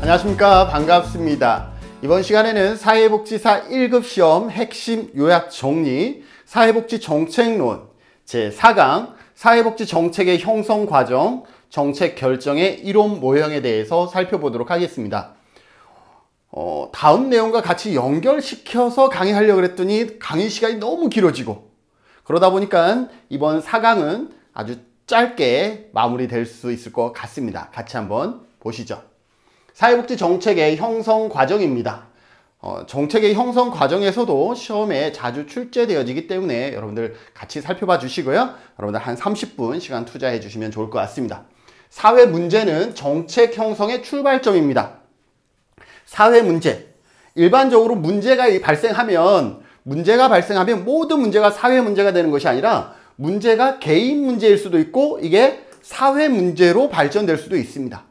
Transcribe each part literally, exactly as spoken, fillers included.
안녕하십니까. 반갑습니다. 이번 시간에는 사회복지사 일 급 시험 핵심 요약 정리, 사회복지 정책론 제사 강, 사회복지 정책의 형성 과정, 정책 결정의 이론 모형에 대해서 살펴보도록 하겠습니다. 어, 다음 내용과 같이 연결시켜서 강의하려고 했더니 강의 시간이 너무 길어지고, 그러다 보니까 이번 사 강은 아주 짧게 마무리될 수 있을 것 같습니다. 같이 한번 보시죠. 사회복지 정책의 형성 과정입니다. 어, 정책의 형성 과정에서도 시험에 자주 출제되어지기 때문에 여러분들 같이 살펴봐 주시고요. 여러분들 한 삼십 분 시간 투자해 주시면 좋을 것 같습니다. 사회 문제는 정책 형성의 출발점입니다. 사회 문제. 일반적으로 문제가 발생하면, 문제가 발생하면 모든 문제가 사회 문제가 되는 것이 아니라 문제가 개인 문제일 수도 있고 이게 사회 문제로 발전될 수도 있습니다.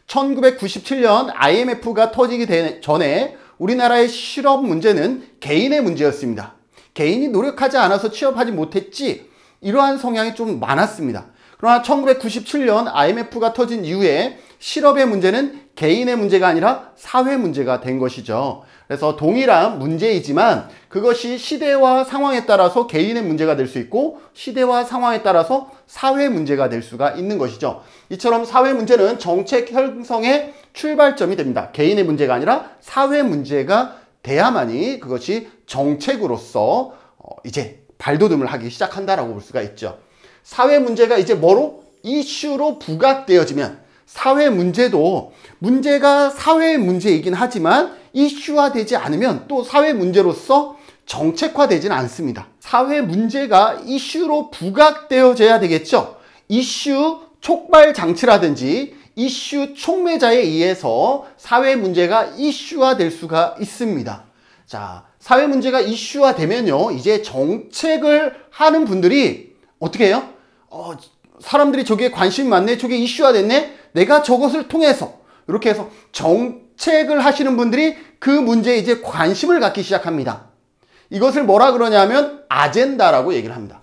천구백구십칠 년 아이엠에프가 터지기 전에 우리나라의 실업 문제는 개인의 문제였습니다. 개인이 노력하지 않아서 취업하지 못했지, 이러한 성향이 좀 많았습니다. 그러나 천구백구십칠 년 아이엠에프가 터진 이후에 실업의 문제는 개인의 문제가 아니라 사회 문제가 된 것이죠. 그래서 동일한 문제이지만 그것이 시대와 상황에 따라서 개인의 문제가 될 수 있고 시대와 상황에 따라서 사회 문제가 될 수가 있는 것이죠. 이처럼 사회 문제는 정책 형성의 출발점이 됩니다. 개인의 문제가 아니라 사회 문제가 돼야만이 그것이 정책으로서 이제 발돋움을 하기 시작한다라고 볼 수가 있죠. 사회 문제가 이제 뭐로? 이슈로 부각되어지면, 사회 문제도 문제가 사회 문제이긴 하지만 이슈화되지 않으면 또 사회 문제로서 정책화되지는 않습니다. 사회 문제가 이슈로 부각되어져야 되겠죠. 이슈 촉발 장치라든지 이슈 촉매자에 의해서 사회 문제가 이슈화될 수가 있습니다. 자, 사회 문제가 이슈화되면요, 이제 정책을 하는 분들이 어떻게 해요? 어, 사람들이 저기에 관심이 많네, 저게 이슈화됐네, 내가 저것을 통해서 이렇게 해서 정책을 하시는 분들이 그 문제에 이제 관심을 갖기 시작합니다. 이것을 뭐라 그러냐면 아젠다라고 얘기를 합니다.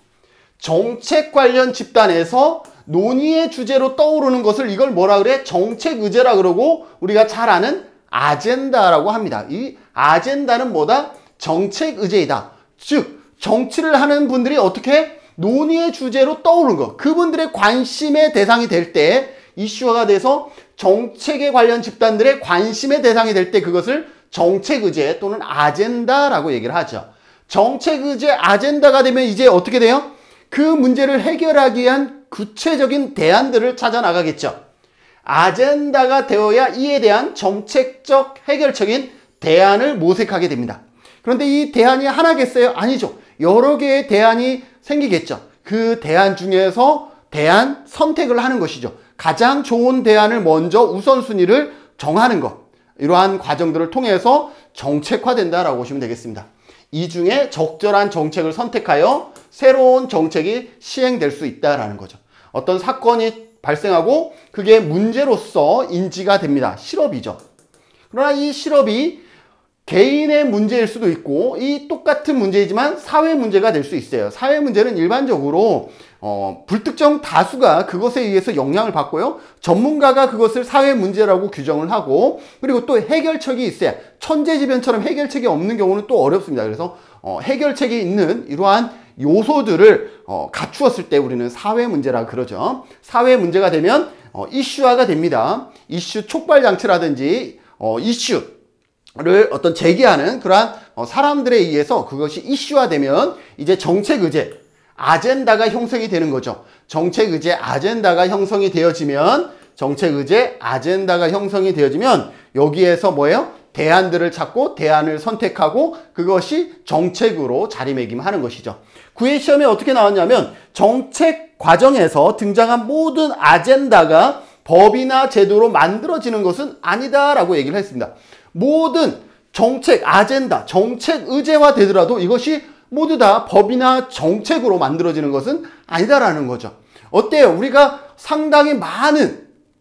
정책 관련 집단에서 논의의 주제로 떠오르는 것을 이걸 뭐라 그래? 정책 의제라 그러고 우리가 잘 아는 아젠다라고 합니다. 이 아젠다는 뭐다? 정책 의제이다. 즉 정치를 하는 분들이 어떻게 논의의 주제로 떠오르는 것, 그분들의 관심의 대상이 될 때, 이슈화가 돼서 정책에 관련 집단들의 관심의 대상이 될 때 그것을 정책 의제 또는 아젠다라고 얘기를 하죠. 정책 의제 아젠다가 되면 이제 어떻게 돼요? 그 문제를 해결하기 위한 구체적인 대안들을 찾아 나가겠죠. 아젠다가 되어야 이에 대한 정책적 해결적인 대안을 모색하게 됩니다. 그런데 이 대안이 하나겠어요? 아니죠. 여러 개의 대안이 생기겠죠. 그 대안 중에서 대안 선택을 하는 것이죠. 가장 좋은 대안을 먼저 우선순위를 정하는 것, 이러한 과정들을 통해서 정책화된다라고 보시면 되겠습니다. 이 중에 적절한 정책을 선택하여 새로운 정책이 시행될 수 있다라는 거죠. 어떤 사건이 발생하고 그게 문제로서 인지가 됩니다. 실업이죠. 그러나 이 실업이 개인의 문제일 수도 있고 이 똑같은 문제이지만 사회 문제가 될 수 있어요. 사회 문제는 일반적으로 어, 불특정 다수가 그것에 의해서 영향을 받고요, 전문가가 그것을 사회 문제라고 규정을 하고, 그리고 또 해결책이 있어야, 천재지변처럼 해결책이 없는 경우는 또 어렵습니다. 그래서 어, 해결책이 있는 이러한 요소들을 어, 갖추었을 때 우리는 사회 문제라 그러죠. 사회 문제가 되면 어, 이슈화가 됩니다. 이슈 촉발 장치라든지 어, 이슈를 어떤 제기하는 그러한 어, 사람들에 의해서 그것이 이슈화되면 이제 정책 의제, 아젠다가 형성이 되는 거죠. 정책 의제 아젠다가 형성이 되어지면, 정책 의제 아젠다가 형성이 되어지면 여기에서 뭐예요? 대안들을 찾고 대안을 선택하고 그것이 정책으로 자리매김하는 것이죠. 구회 시험에 어떻게 나왔냐면 정책 과정에서 등장한 모든 아젠다가 법이나 제도로 만들어지는 것은 아니다라고 얘기를 했습니다. 모든 정책 아젠다, 정책 의제화 되더라도 이것이 모두 다 법이나 정책으로 만들어지는 것은 아니다라는 거죠. 어때요? 우리가 상당히 많은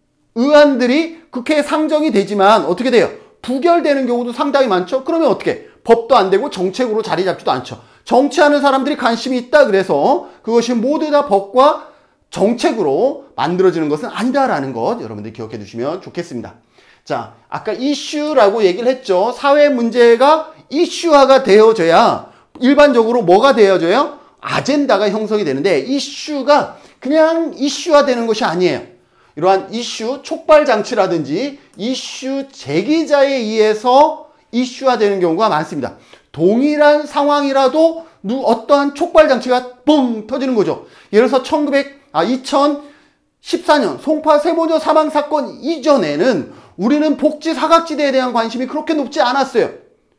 의안들이 국회에 상정이 되지만 어떻게 돼요? 부결되는 경우도 상당히 많죠. 그러면 어떻게? 법도 안 되고 정책으로 자리 잡지도 않죠. 정치하는 사람들이 관심이 있다 그래서 그것이 모두 다 법과 정책으로 만들어지는 것은 아니다라는 것 여러분들 기억해 두시면 좋겠습니다. 자, 아까 이슈라고 얘기를 했죠. 사회 문제가 이슈화가 되어져야 일반적으로 뭐가 되어져요? 아젠다가 형성이 되는데 이슈가 그냥 이슈화되는 것이 아니에요. 이러한 이슈 촉발 장치라든지 이슈 제기자에 의해서 이슈화되는 경우가 많습니다. 동일한 상황이라도 어떠한 촉발 장치가 뻥 터지는 거죠. 예를 들어서 천구백, 아, 이천십사 년 송파 세모녀 사망 사건 이전에는 우리는 복지 사각지대에 대한 관심이 그렇게 높지 않았어요.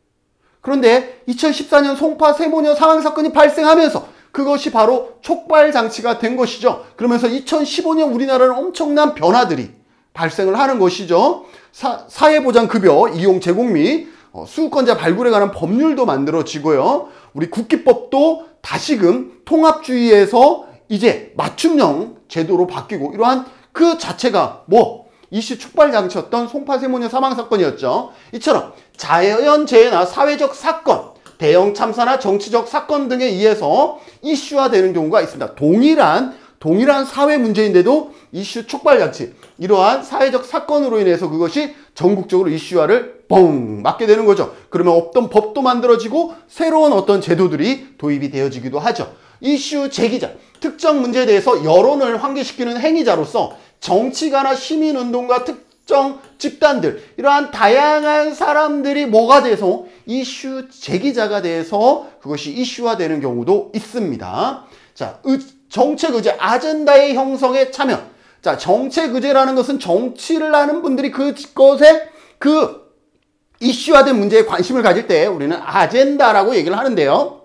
그런데 이천십사 년 송파 세모녀 사망 사건이 발생하면서 그것이 바로 촉발 장치가 된 것이죠. 그러면서 이천십오 년 우리나라는 엄청난 변화들이 발생을 하는 것이죠. 사, 사회보장급여 이용 제공 및 어, 수급권자 발굴에 관한 법률도 만들어지고요. 우리 국기법도 다시금 통합주의에서 이제 맞춤형 제도로 바뀌고 이러한 그 자체가 뭐 이슈 촉발 장치였던 송파 세모녀 사망 사건이었죠. 이처럼 자연재해나 사회적 사건, 대형 참사나 정치적 사건 등에 의해서 이슈화되는 경우가 있습니다. 동일한 동일한 사회 문제인데도 이슈 촉발 장치, 이러한 사회적 사건으로 인해서 그것이 전국적으로 이슈화를 뻥 맞게 되는 거죠. 그러면 없던 법도 만들어지고 새로운 어떤 제도들이 도입이 되어지기도 하죠. 이슈 제기자, 특정 문제에 대해서 여론을 환기시키는 행위자로서 정치가나 시민운동가 특정 집단들, 이러한 다양한 사람들이 뭐가 돼서 이슈 제기자가 돼서 그것이 이슈화되는 경우도 있습니다. 자, 의, 정책 의제, 아젠다의 형성에 참여. 자, 정책 의제라는 것은 정치를 하는 분들이 그것에 그 이슈화된 문제에 관심을 가질 때 우리는 아젠다라고 얘기를 하는데요.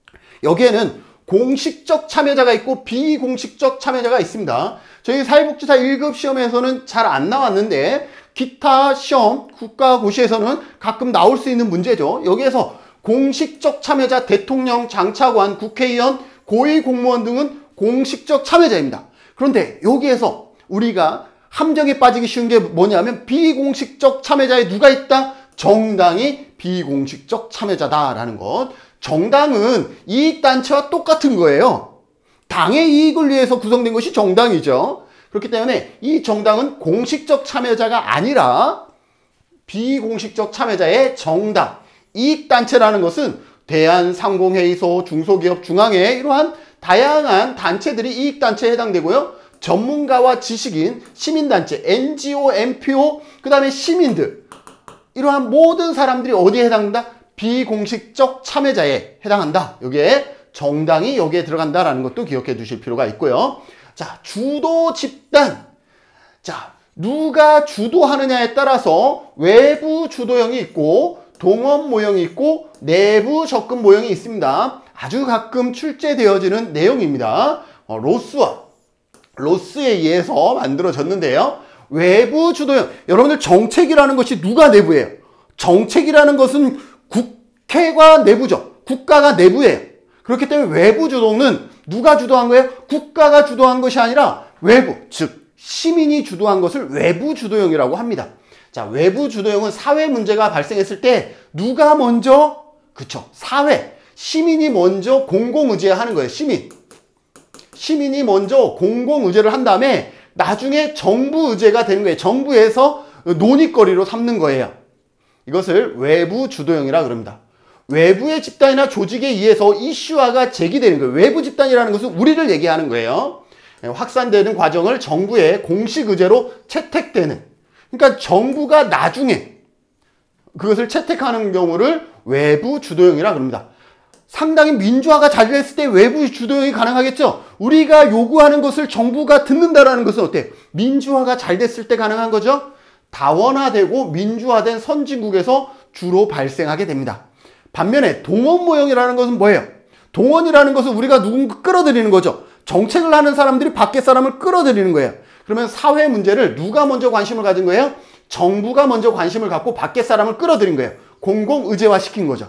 여기에는 공식적 참여자가 있고 비공식적 참여자가 있습니다. 저희 사회복지사 일 급 시험에서는 잘 안 나왔는데 기타 시험, 국가고시에서는 가끔 나올 수 있는 문제죠. 여기에서 공식적 참여자, 대통령, 장차관, 국회의원, 고위공무원 등은 공식적 참여자입니다. 그런데 여기에서 우리가 함정에 빠지기 쉬운 게 뭐냐면 비공식적 참여자에 누가 있다? 정당이 비공식적 참여자다라는 것. 정당은 이익단체와 똑같은 거예요. 당의 이익을 위해서 구성된 것이 정당이죠. 그렇기 때문에 이 정당은 공식적 참여자가 아니라 비공식적 참여자의 정당. 이익단체라는 것은 대한상공회의소, 중소기업, 중앙회 이러한 다양한 단체들이 이익단체에 해당되고요. 전문가와 지식인, 시민단체, 엔지오, 엠피오, 그 다음에 시민들, 이러한 모든 사람들이 어디에 해당한다? 비공식적 참여자에 해당한다. 여기에 정당이 여기에 들어간다라는 것도 기억해 두실 필요가 있고요. 자, 주도 집단. 자, 누가 주도하느냐에 따라서 외부 주도형이 있고 동원 모형이 있고 내부 접근 모형이 있습니다. 아주 가끔 출제되어지는 내용입니다. 어, 로스와 로스에 의해서 만들어졌는데요. 외부 주도형. 여러분들 정책이라는 것이 누가 내부예요? 정책이라는 것은 국회가 내부죠. 국가가 내부예요. 그렇기 때문에 외부 주도는 누가 주도한 거예요? 국가가 주도한 것이 아니라 외부, 즉 시민이 주도한 것을 외부 주도형이라고 합니다. 자, 외부 주도형은 사회 문제가 발생했을 때 누가 먼저, 그쵸, 사회, 시민이 먼저 공공의제 하는 거예요. 시민. 시민이 먼저 공공의제를 한 다음에 나중에 정부 의제가 되는 거예요. 정부에서 논의거리로 삼는 거예요. 이것을 외부 주도형이라 그럽니다. 외부의 집단이나 조직에 의해서 이슈화가 제기되는 거예요. 외부 집단이라는 것은 우리를 얘기하는 거예요. 확산되는 과정을 정부의 공식 의제로 채택되는. 그러니까 정부가 나중에 그것을 채택하는 경우를 외부 주도형이라 그럽니다. 상당히 민주화가 잘 됐을 때 외부 주도형이 가능하겠죠. 우리가 요구하는 것을 정부가 듣는다라는 것은 어때요? 민주화가 잘 됐을 때 가능한 거죠. 다원화되고 민주화된 선진국에서 주로 발생하게 됩니다. 반면에 동원 모형이라는 것은 뭐예요? 동원이라는 것은 우리가 누군가 끌어들이는 거죠. 정책을 하는 사람들이 밖에 사람을 끌어들이는 거예요. 그러면 사회 문제를 누가 먼저 관심을 가진 거예요? 정부가 먼저 관심을 갖고 밖에 사람을 끌어들인 거예요. 공공의제화 시킨 거죠.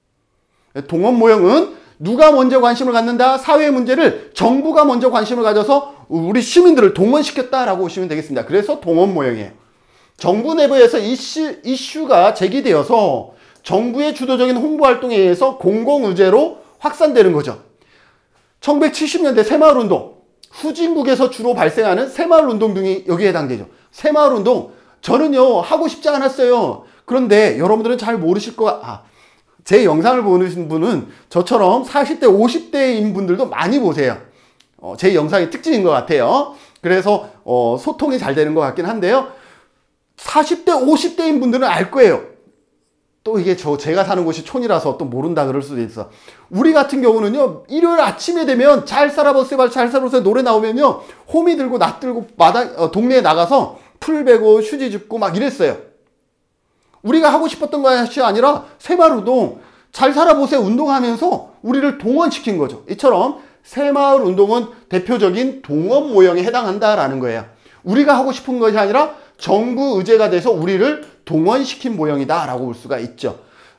동원 모형은 누가 먼저 관심을 갖는다? 사회 문제를 정부가 먼저 관심을 가져서 우리 시민들을 동원시켰다라고 보시면 되겠습니다. 그래서 동원 모형이에요. 정부 내부에서 이슈, 이슈가 제기되어서 정부의 주도적인 홍보활동에 의해서 공공의제로 확산되는 거죠. 천구백칠십 년대 새마을운동, 후진국에서 주로 발생하는 새마을운동 등이 여기에 해당되죠. 새마을운동, 저는요 하고 싶지 않았어요. 그런데 여러분들은 잘 모르실 거 아, 제 영상을 보는 분은 저처럼 사십 대 오십 대인 분들도 많이 보세요. 어, 제 영상의 특징인 것 같아요. 그래서 어, 소통이 잘 되는 것 같긴 한데요. 사십 대 오십 대인 분들은 알 거예요. 또 이게 저 제가 사는 곳이 촌이라서 또 모른다 그럴 수도 있어. 우리 같은 경우는요 일요일 아침에 되면 잘 살아보세요 잘 살아보세요 노래 나오면요 호미 들고 낫 들고 마당 어, 동네에 나가서 풀 베고 휴지 줍고 막 이랬어요. 우리가 하고 싶었던 것이 아니라 새마을운동 잘 살아보세요 운동하면서 우리를 동원시킨 거죠. 이처럼 새마을운동은 대표적인 동원 모형에 해당한다라는 거예요. 우리가 하고 싶은 것이 아니라 정부 의제가 돼서 우리를 동원시킨 모형이다 라고 볼 수가 있죠.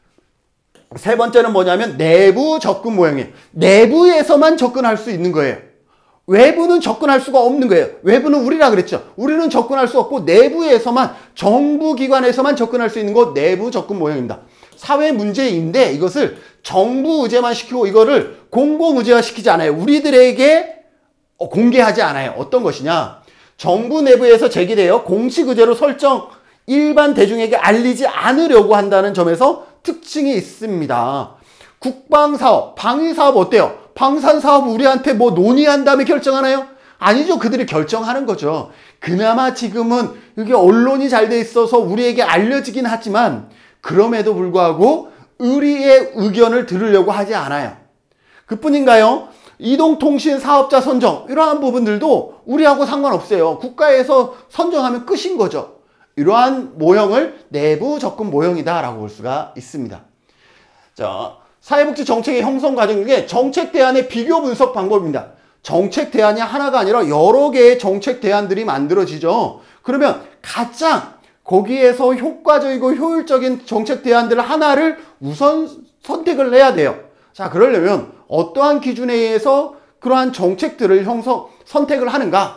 세 번째는 뭐냐면 내부 접근 모형이에요. 내부에서만 접근할 수 있는 거예요. 외부는 접근할 수가 없는 거예요. 외부는 우리라 그랬죠. 우리는 접근할 수 없고 내부에서만 정부기관에서만 접근할 수 있는 것 내부 접근 모형입니다. 사회 문제인데 이것을 정부 의제만 시키고 이거를 공공 의제화 시키지 않아요. 우리들에게 공개하지 않아요. 어떤 것이냐. 정부 내부에서 제기되어 공식 의제로 설정 일반 대중에게 알리지 않으려고 한다는 점에서 특징이 있습니다. 국방사업, 방위사업 어때요? 방산사업 우리한테 뭐 논의한 다음에 결정하나요? 아니죠. 그들이 결정하는 거죠. 그나마 지금은 이게 언론이 잘 돼 있어서 우리에게 알려지긴 하지만 그럼에도 불구하고 우리의 의견을 들으려고 하지 않아요. 그뿐인가요? 이동통신 사업자 선정 이러한 부분들도 우리하고 상관없어요. 국가에서 선정하면 끝인 거죠. 이러한 모형을 내부 접근 모형이다 라고 볼 수가 있습니다. 자, 사회복지 정책의 형성 과정 중에 정책 대안의 비교 분석 방법입니다. 정책 대안이 하나가 아니라 여러 개의 정책 대안들이 만들어지죠. 그러면 가장 거기에서 효과적이고 효율적인 정책 대안들 하나를 우선 선택을 해야 돼요. 자, 그러려면 어떠한 기준에 의해서 그러한 정책들을 형성, 선택을 하는가?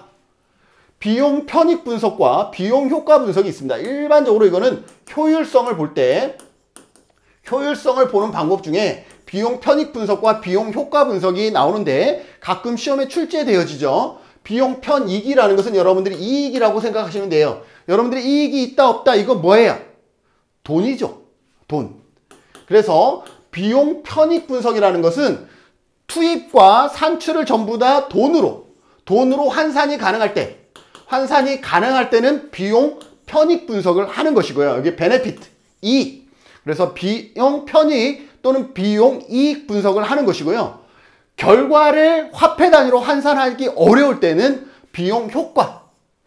비용 편익 분석과 비용 효과 분석이 있습니다. 일반적으로 이거는 효율성을 볼 때 효율성을 보는 방법 중에 비용 편익 분석과 비용 효과 분석이 나오는데 가끔 시험에 출제되어지죠. 비용 편익이라는 것은 여러분들이 이익이라고 생각하시면 돼요. 여러분들이 이익이 있다 없다 이거 뭐예요? 돈이죠. 돈. 그래서 비용 편익 분석이라는 것은 투입과 산출을 전부 다 돈으로 돈으로 환산이 가능할 때 환산이 가능할 때는 비용 편익 분석을 하는 것이고요. 여기 베네피트, 이익. 그래서 비용 편익 또는 비용 이익 분석을 하는 것이고요. 결과를 화폐 단위로 환산하기 어려울 때는 비용 효과.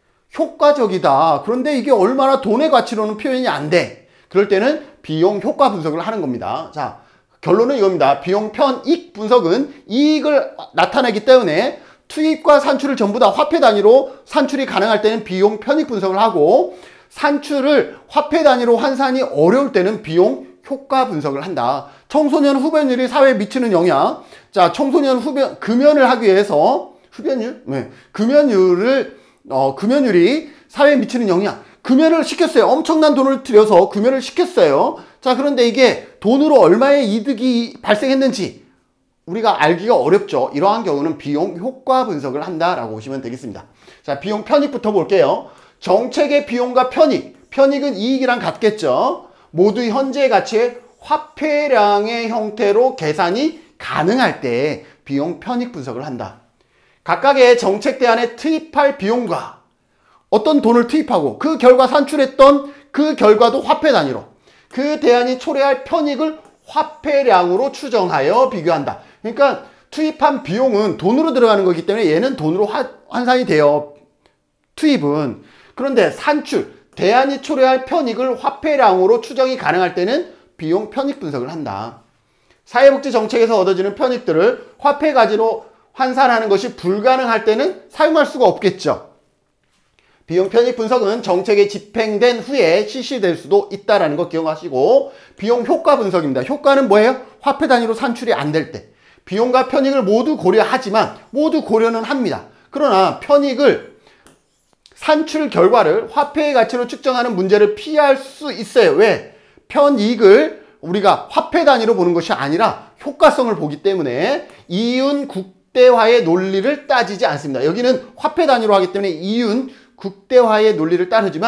효과적이다. 그런데 이게 얼마나 돈의 가치로는 표현이 안 돼. 그럴 때는 비용 효과 분석을 하는 겁니다. 자, 결론은 이겁니다. 비용 편익 분석은 이익을 나타내기 때문에 투입과 산출을 전부 다 화폐 단위로 산출이 가능할 때는 비용 편익 분석을 하고 산출을 화폐 단위로 환산이 어려울 때는 비용 효과 분석을 한다. 청소년 흡연율이 사회에 미치는 영향. 자, 청소년 흡연, 금연을 하기 위해서 흡연율? 네. 금연율을, 어, 금연율이 사회에 미치는 영향. 금연을 시켰어요. 엄청난 돈을 들여서 금연을 시켰어요. 자, 그런데 이게 돈으로 얼마의 이득이 발생했는지 우리가 알기가 어렵죠. 이러한 경우는 비용 효과 분석을 한다라고 보시면 되겠습니다. 자, 비용 편익부터 볼게요. 정책의 비용과 편익. 편익은 이익이랑 같겠죠. 모두 현재 가치의 화폐량의 형태로 계산이 가능할 때 비용 편익 분석을 한다. 각각의 정책 대안에 투입할 비용과 어떤 돈을 투입하고 그 결과 산출했던 그 결과도 화폐 단위로 그 대안이 초래할 편익을 화폐량으로 추정하여 비교한다. 그러니까 투입한 비용은 돈으로 들어가는 거기 때문에 얘는 돈으로 화, 환산이 돼요. 투입은. 그런데 산출, 대안이 초래할 편익을 화폐량으로 추정이 가능할 때는 비용 편익 분석을 한다. 사회복지 정책에서 얻어지는 편익들을 화폐 가지로 환산하는 것이 불가능할 때는 사용할 수가 없겠죠. 비용 편익 분석은 정책이 집행된 후에 실시될 수도 있다는 거 기억하시고, 비용 효과 분석입니다. 효과는 뭐예요? 화폐 단위로 산출이 안 될 때. 비용과 편익을 모두 고려하지만 모두 고려는 합니다. 그러나 편익을 산출 결과를 화폐의 가치로 측정하는 문제를 피할 수 있어요. 왜? 편익을 우리가 화폐 단위로 보는 것이 아니라 효과성을 보기 때문에 이윤 국대화의 논리를 따지지 않습니다. 여기는 화폐 단위로 하기 때문에 이윤 국대화의 논리를 따르지만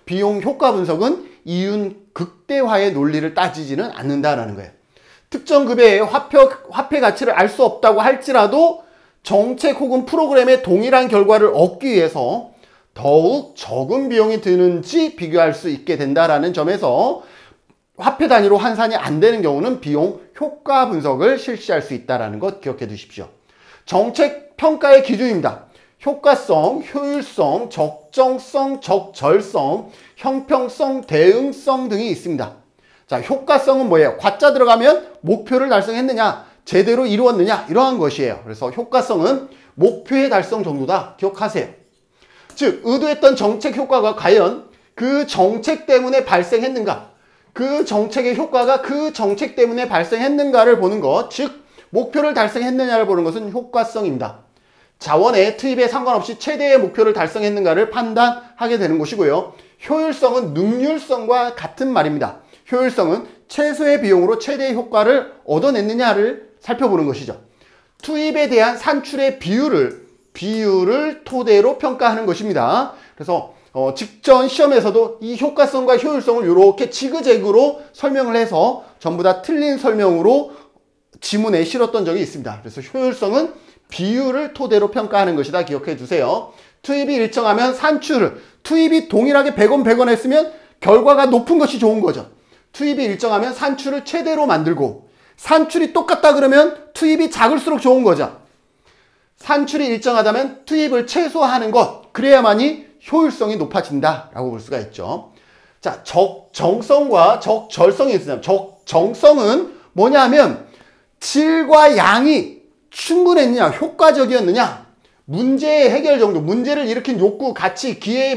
비용 효과 분석은 이윤 극대화의 논리를 따지지는 않는다라는 거예요. 특정 급여의 화폐, 화폐 가치를 알 수 없다고 할지라도 정책 혹은 프로그램의 동일한 결과를 얻기 위해서 더욱 적은 비용이 드는지 비교할 수 있게 된다라는 점에서 화폐 단위로 환산이 안 되는 경우는 비용 효과 분석을 실시할 수 있다는 것 기억해 두십시오. 정책 평가의 기준입니다. 효과성, 효율성, 적정성, 적절성, 형평성, 대응성 등이 있습니다. 자, 효과성은 뭐예요? 과자 들어가면 목표를 달성했느냐, 제대로 이루었느냐, 이러한 것이에요. 그래서 효과성은 목표의 달성 정도다. 기억하세요. 즉, 의도했던 정책 효과가 과연 그 정책 때문에 발생했는가, 그 정책의 효과가 그 정책 때문에 발생했는가를 보는 것, 즉 목표를 달성했느냐를 보는 것은 효과성입니다. 자원의 투입에 상관없이 최대의 목표를 달성했는가를 판단하게 되는 것이고요. 효율성은 능률성과 같은 말입니다. 효율성은 최소의 비용으로 최대의 효과를 얻어냈느냐를 살펴보는 것이죠. 투입에 대한 산출의 비율을 비율을 토대로 평가하는 것입니다. 그래서 어, 직전 시험에서도 이 효과성과 효율성을 이렇게 지그재그로 설명을 해서 전부 다 틀린 설명으로 지문에 실었던 적이 있습니다. 그래서 효율성은 비율을 토대로 평가하는 것이다. 기억해 두세요. 투입이 일정하면 산출을, 투입이 동일하게 백 원 백 원 했으면 결과가 높은 것이 좋은 거죠. 투입이 일정하면 산출을 최대로 만들고, 산출이 똑같다 그러면 투입이 작을수록 좋은 거죠. 산출이 일정하다면 투입을 최소화하는 것, 그래야만이 효율성이 높아진다라고 볼 수가 있죠. 자, 적정성과 적절성이 있습니다. 적정성은 뭐냐면 질과 양이 충분했느냐, 효과적이었느냐, 문제의 해결 정도, 문제를 일으킨 욕구, 가치, 기회의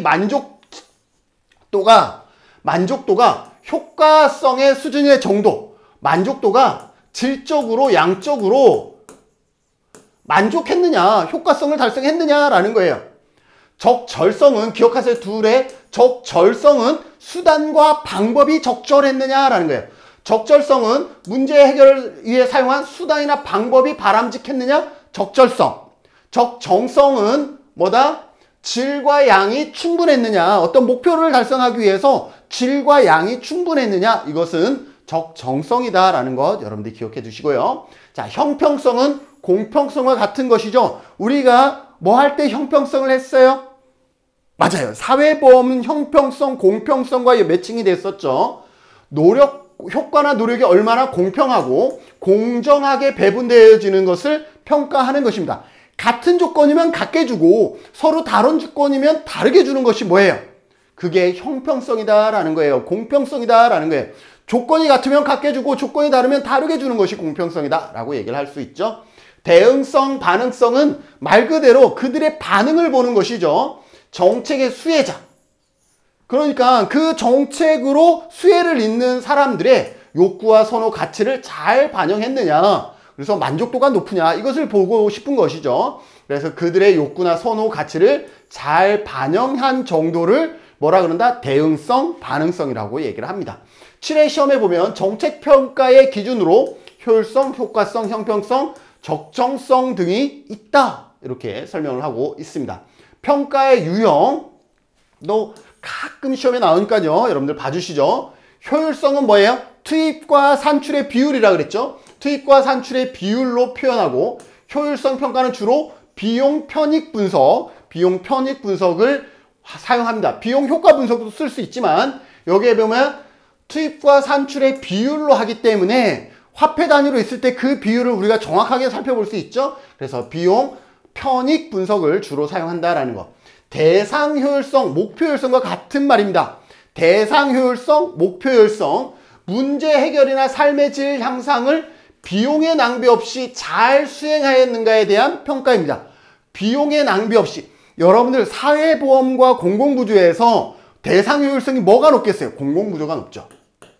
만족도가 만족도가 효과성의 수준의 정도, 만족도가 질적으로 양적으로 만족했느냐, 효과성을 달성했느냐라는 거예요. 적절성은 기억하세요. 둘의 적절성은 수단과 방법이 적절했느냐라는 거예요. 적절성은 문제 해결을 위해 사용한 수단이나 방법이 바람직했느냐? 적절성. 적정성은 뭐다? 질과 양이 충분했느냐? 어떤 목표를 달성하기 위해서 질과 양이 충분했느냐? 이것은 적정성이다라는 것 여러분들이 기억해 두시고요. 자, 형평성은 공평성과 같은 것이죠. 우리가 뭐 할 때 형평성을 했어요? 맞아요. 사회보험은 형평성, 공평성과 매칭이 됐었죠. 노력, 효과나 노력이 얼마나 공평하고 공정하게 배분되어지는 것을 평가하는 것입니다. 같은 조건이면 같게 주고 서로 다른 조건이면 다르게 주는 것이 뭐예요? 그게 형평성이다라는 거예요. 공평성이다라는 거예요. 조건이 같으면 같게 주고 조건이 다르면 다르게 주는 것이 공평성이다라고 얘기를 할 수 있죠. 대응성, 반응성은 말 그대로 그들의 반응을 보는 것이죠. 정책의 수혜자. 그러니까 그 정책으로 수혜를 잇는 사람들의 욕구와 선호, 가치를 잘 반영했느냐, 그래서 만족도가 높으냐, 이것을 보고 싶은 것이죠. 그래서 그들의 욕구나 선호, 가치를 잘 반영한 정도를 뭐라 그런다? 대응성, 반응성이라고 얘기를 합니다. 칠 회 시험에 보면 정책평가의 기준으로 효율성, 효과성, 형평성, 적정성 등이 있다, 이렇게 설명을 하고 있습니다. 평가의 유형도 가끔 시험에 나오니까요. 여러분들 봐주시죠. 효율성은 뭐예요? 투입과 산출의 비율이라 그랬죠. 투입과 산출의 비율로 표현하고, 효율성 평가는 주로 비용 편익 분석, 비용 편익 분석을 사용합니다. 비용 효과 분석도 쓸 수 있지만 여기에 보면 투입과 산출의 비율로 하기 때문에 화폐 단위로 있을 때 그 비율을 우리가 정확하게 살펴볼 수 있죠. 그래서 비용 편익 분석을 주로 사용한다라는 것. 대상 효율성, 목표 효율성과 같은 말입니다. 대상 효율성, 목표 효율성, 문제 해결이나 삶의 질 향상을 비용의 낭비 없이 잘 수행하였는가에 대한 평가입니다. 비용의 낭비 없이. 여러분들 사회보험과 공공부조에서 대상 효율성이 뭐가 높겠어요? 공공부조가 높죠.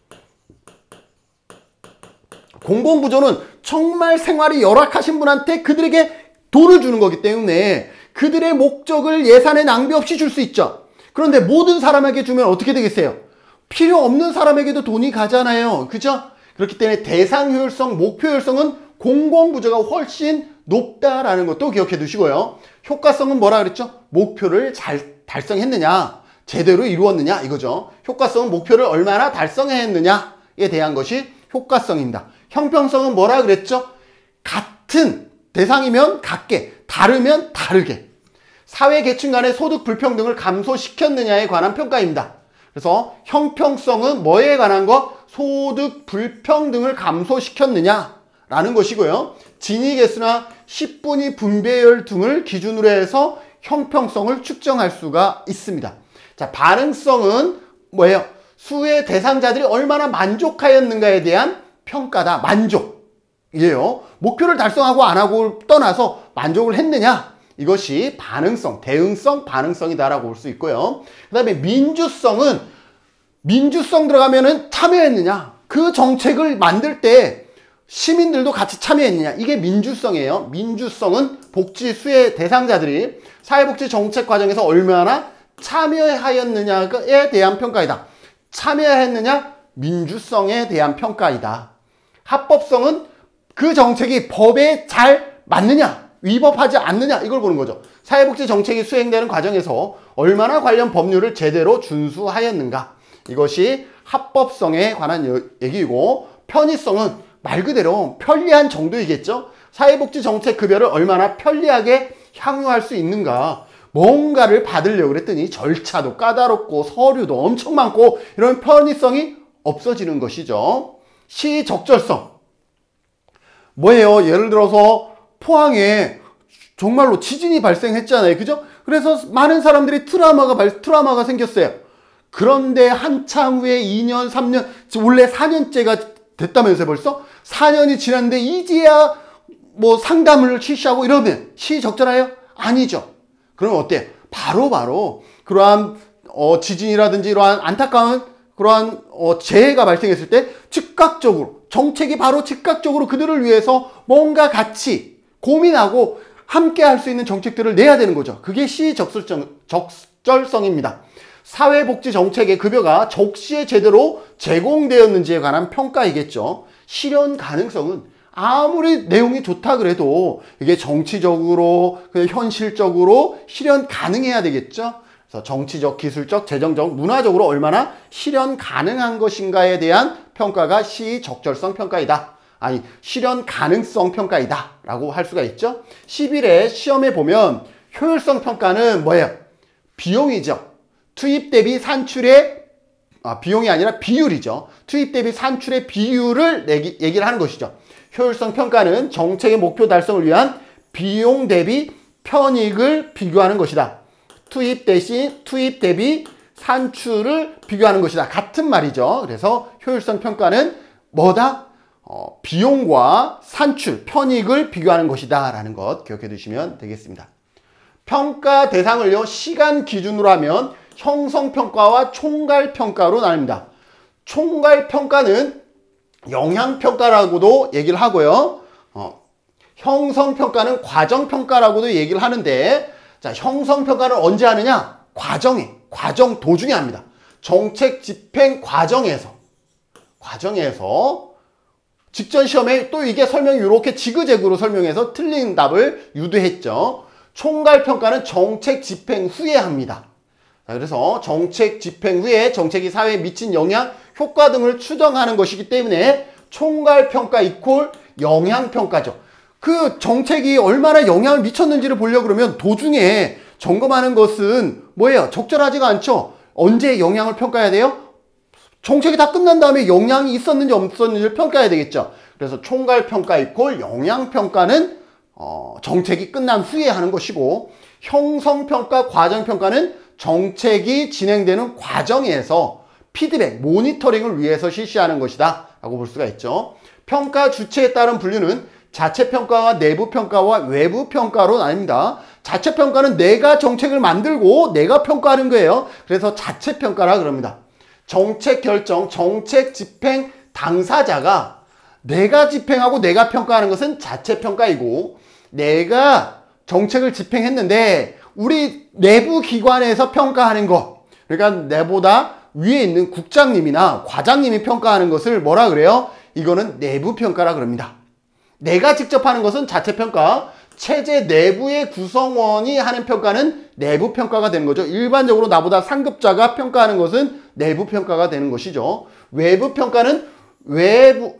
공공부조는 정말 생활이 열악하신 분한테 그들에게 돈을 주는 거기 때문에 그들의 목적을 예산에 낭비 없이 줄 수 있죠. 그런데 모든 사람에게 주면 어떻게 되겠어요? 필요 없는 사람에게도 돈이 가잖아요. 그죠? 그렇기 때문에 대상 효율성, 목표 효율성은 공공부조가 훨씬 높다라는 것도 기억해 두시고요. 효과성은 뭐라 그랬죠? 목표를 잘 달성했느냐, 제대로 이루었느냐 이거죠. 효과성은 목표를 얼마나 달성했느냐에 대한 것이 효과성입니다. 형평성은 뭐라 그랬죠? 같은 대상이면 같게, 다르면 다르게. 사회 계층 간의 소득 불평등을 감소시켰느냐에 관한 평가입니다. 그래서 형평성은 뭐에 관한 것? 소득 불평등을 감소시켰느냐라는 것이고요. 진위 개수나 십 분위 분배율 등을 기준으로 해서 형평성을 측정할 수가 있습니다. 자, 반응성은 뭐예요? 수의 대상자들이 얼마나 만족하였는가에 대한 평가다. 만족이에요. 목표를 달성하고 안 하고 떠나서 만족을 했느냐? 이것이 반응성, 대응성, 반응성이다라고 볼 수 있고요. 그 다음에 민주성은 민주성 들어가면은 참여했느냐? 그 정책을 만들 때 시민들도 같이 참여했느냐? 이게 민주성이에요. 민주성은 복지 수혜 대상자들이 사회복지 정책 과정에서 얼마나 참여하였느냐에 대한 평가이다. 참여했느냐? 민주성에 대한 평가이다. 합법성은 그 정책이 법에 잘 맞느냐? 위법하지 않느냐? 이걸 보는 거죠. 사회복지 정책이 수행되는 과정에서 얼마나 관련 법률을 제대로 준수하였는가? 이것이 합법성에 관한 얘기이고, 편의성은 말 그대로 편리한 정도이겠죠. 사회복지 정책 급여를 얼마나 편리하게 향유할 수 있는가. 뭔가를 받으려고 그랬더니 절차도 까다롭고 서류도 엄청 많고 이런 편의성이 없어지는 것이죠. 시적절성. 뭐예요? 예를 들어서 포항에 정말로 지진이 발생했잖아요. 그죠? 그래서 많은 사람들이 트라우마가, 발, 트라우마가 생겼어요. 그런데 한참 후에 이 년, 삼 년, 원래 사 년째가 됐다면서요, 벌써? 사 년이 지났는데 이제야 뭐 상담을 실시하고 이러면 시적절해요? 아니죠. 그러면 어때? 바로바로 바로 그러한 어, 지진이라든지 이러한 안타까운 그러한 어, 재해가 발생했을 때 즉각적으로 정책이 바로 즉각적으로 그들을 위해서 뭔가 같이 고민하고 함께 할 수 있는 정책들을 내야 되는 거죠. 그게 시적절성, 적절성입니다. 사회복지 정책의 급여가 적시에 제대로 제공되었는지에 관한 평가이겠죠. 실현 가능성은 아무리 내용이 좋다 그래도 이게 정치적으로, 현실적으로 실현 가능해야 되겠죠. 그래서 정치적, 기술적, 재정적, 문화적으로 얼마나 실현 가능한 것인가에 대한 평가가 시적절성 평가이다. 아니, 실현 가능성 평가이다 라고 할 수가 있죠. 십일 회 시험에 보면 효율성 평가는 뭐예요? 비용이죠. 투입 대비 산출의 아, 비용이 아니라 비율이죠. 투입 대비 산출의 비율을 내기, 얘기를 하는 것이죠. 효율성 평가는 정책의 목표 달성을 위한 비용 대비 편익을 비교하는 것이다. 투입 대신 투입 대비 산출을 비교하는 것이다. 같은 말이죠. 그래서 효율성 평가는 뭐다? 어, 비용과 산출, 편익을 비교하는 것이다 라는 것 기억해 두시면 되겠습니다. 평가 대상을요, 시간 기준으로 하면 형성평가와 총괄평가로 나뉩니다. 총괄평가는 영향평가라고도 얘기를 하고요. 어, 형성평가는 과정평가라고도 얘기를 하는데, 자, 형성평가를 언제 하느냐? 과정에, 과정 도중에 합니다. 정책 집행 과정에서, 과정에서 직전 시험에 또 이게 설명이 이렇게 지그재그로 설명해서 틀린 답을 유도했죠. 총괄평가는 정책 집행 후에 합니다. 자, 그래서 정책 집행 후에 정책이 사회에 미친 영향, 효과 등을 추정하는 것이기 때문에 총괄평가 이퀄 영향평가죠. 그 정책이 얼마나 영향을 미쳤는지를 보려고 그러면 도중에 점검하는 것은 뭐예요? 적절하지가 않죠. 언제 영향을 평가해야 돼요? 정책이 다 끝난 다음에 영향이 있었는지 없었는지를 평가해야 되겠죠. 그래서 총괄평가 이퀄 영향평가는 어, 정책이 끝난 후에 하는 것이고, 형성평가, 과정평가는 정책이 진행되는 과정에서 피드백, 모니터링을 위해서 실시하는 것이다 라고 볼 수가 있죠. 평가 주체에 따른 분류는 자체평가와 내부평가와 외부평가로 나뉩니다. 자체평가는 내가 정책을 만들고 내가 평가하는 거예요. 그래서 자체평가라 그럽니다. 정책 결정, 정책 집행 당사자가 내가 집행하고 내가 평가하는 것은 자체평가이고, 내가 정책을 집행했는데 우리 내부 기관에서 평가하는 것, 그러니까 내보다 위에 있는 국장님이나 과장님이 평가하는 것을 뭐라 그래요? 이거는 내부평가라 그럽니다. 내가 직접 하는 것은 자체평가, 체제 내부의 구성원이 하는 평가는 내부 평가가 되는 거죠. 일반적으로 나보다 상급자가 평가하는 것은 내부 평가가 되는 것이죠. 외부 평가는 외부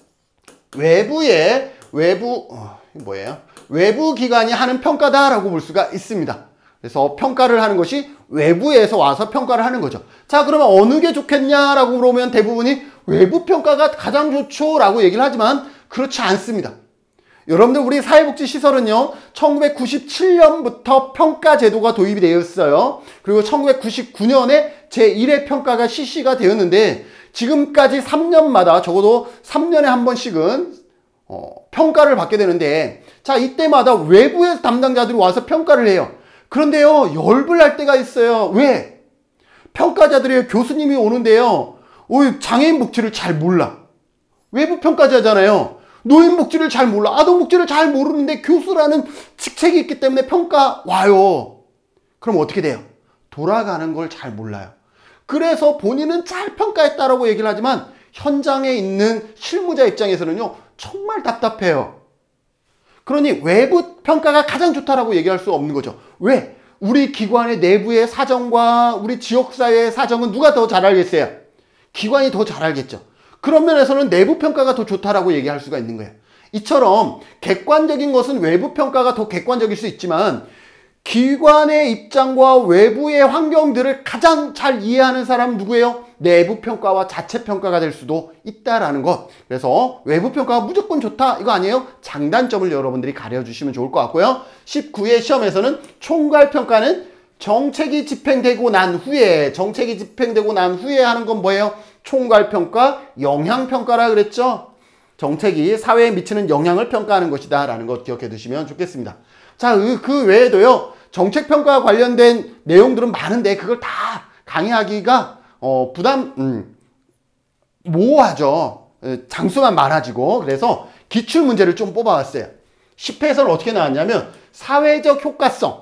외부의 외부 어, 뭐예요? 외부 기관이 하는 평가다라고 볼 수가 있습니다. 그래서 평가를 하는 것이 외부에서 와서 평가를 하는 거죠. 자, 그러면 어느 게 좋겠냐라고 물어보면 대부분이 외부 평가가 가장 좋죠라고 얘기를 하지만 그렇지 않습니다. 여러분들 우리 사회복지시설은요 천구백구십칠 년부터 평가 제도가 도입이 되었어요. 그리고 천구백구십구 년에 제일 회 평가가 실시가 되었는데 지금까지 삼 년마다 적어도 삼 년에 한 번씩은 어, 평가를 받게 되는데, 자, 이때마다 외부에서 담당자들이 와서 평가를 해요. 그런데요 열불 날 때가 있어요. 왜? 평가자들이 교수님이 오는데요 오, 장애인 복지를 잘 몰라. 외부 평가자잖아요. 노인 복지를 잘 몰라. 아동 복지를 잘 모르는데 교수라는 직책이 있기 때문에 평가 와요. 그럼 어떻게 돼요? 돌아가는 걸 잘 몰라요. 그래서 본인은 잘 평가했다라고 얘기를 하지만 현장에 있는 실무자 입장에서는요 정말 답답해요. 그러니 외부 평가가 가장 좋다라고 얘기할 수 없는 거죠. 왜? 우리 기관의 내부의 사정과 우리 지역사회의 사정은 누가 더 잘 알겠어요? 기관이 더 잘 알겠죠. 그런 면에서는 내부 평가가 더 좋다라고 얘기할 수가 있는 거예요. 이처럼 객관적인 것은 외부 평가가 더 객관적일 수 있지만 기관의 입장과 외부의 환경들을 가장 잘 이해하는 사람은 누구예요? 내부 평가와 자체 평가가 될 수도 있다라는 것. 그래서 외부 평가가 무조건 좋다 이거 아니에요? 장단점을 여러분들이 가려주시면 좋을 것 같고요. 십구 회 시험에서는 총괄 평가는 정책이 집행되고 난 후에 정책이 집행되고 난 후에 하는 건 뭐예요? 총괄평가, 영향평가라 그랬죠? 정책이 사회에 미치는 영향을 평가하는 것이다 라는 것 기억해 두시면 좋겠습니다. 자, 그 외에도요 정책평가와 관련된 내용들은 많은데 그걸 다 강의하기가 어, 부담 음, 모호하죠. 장수만 많아지고. 그래서 기출문제를 좀 뽑아왔어요. 십 회에서는 어떻게 나왔냐면 사회적 효과성은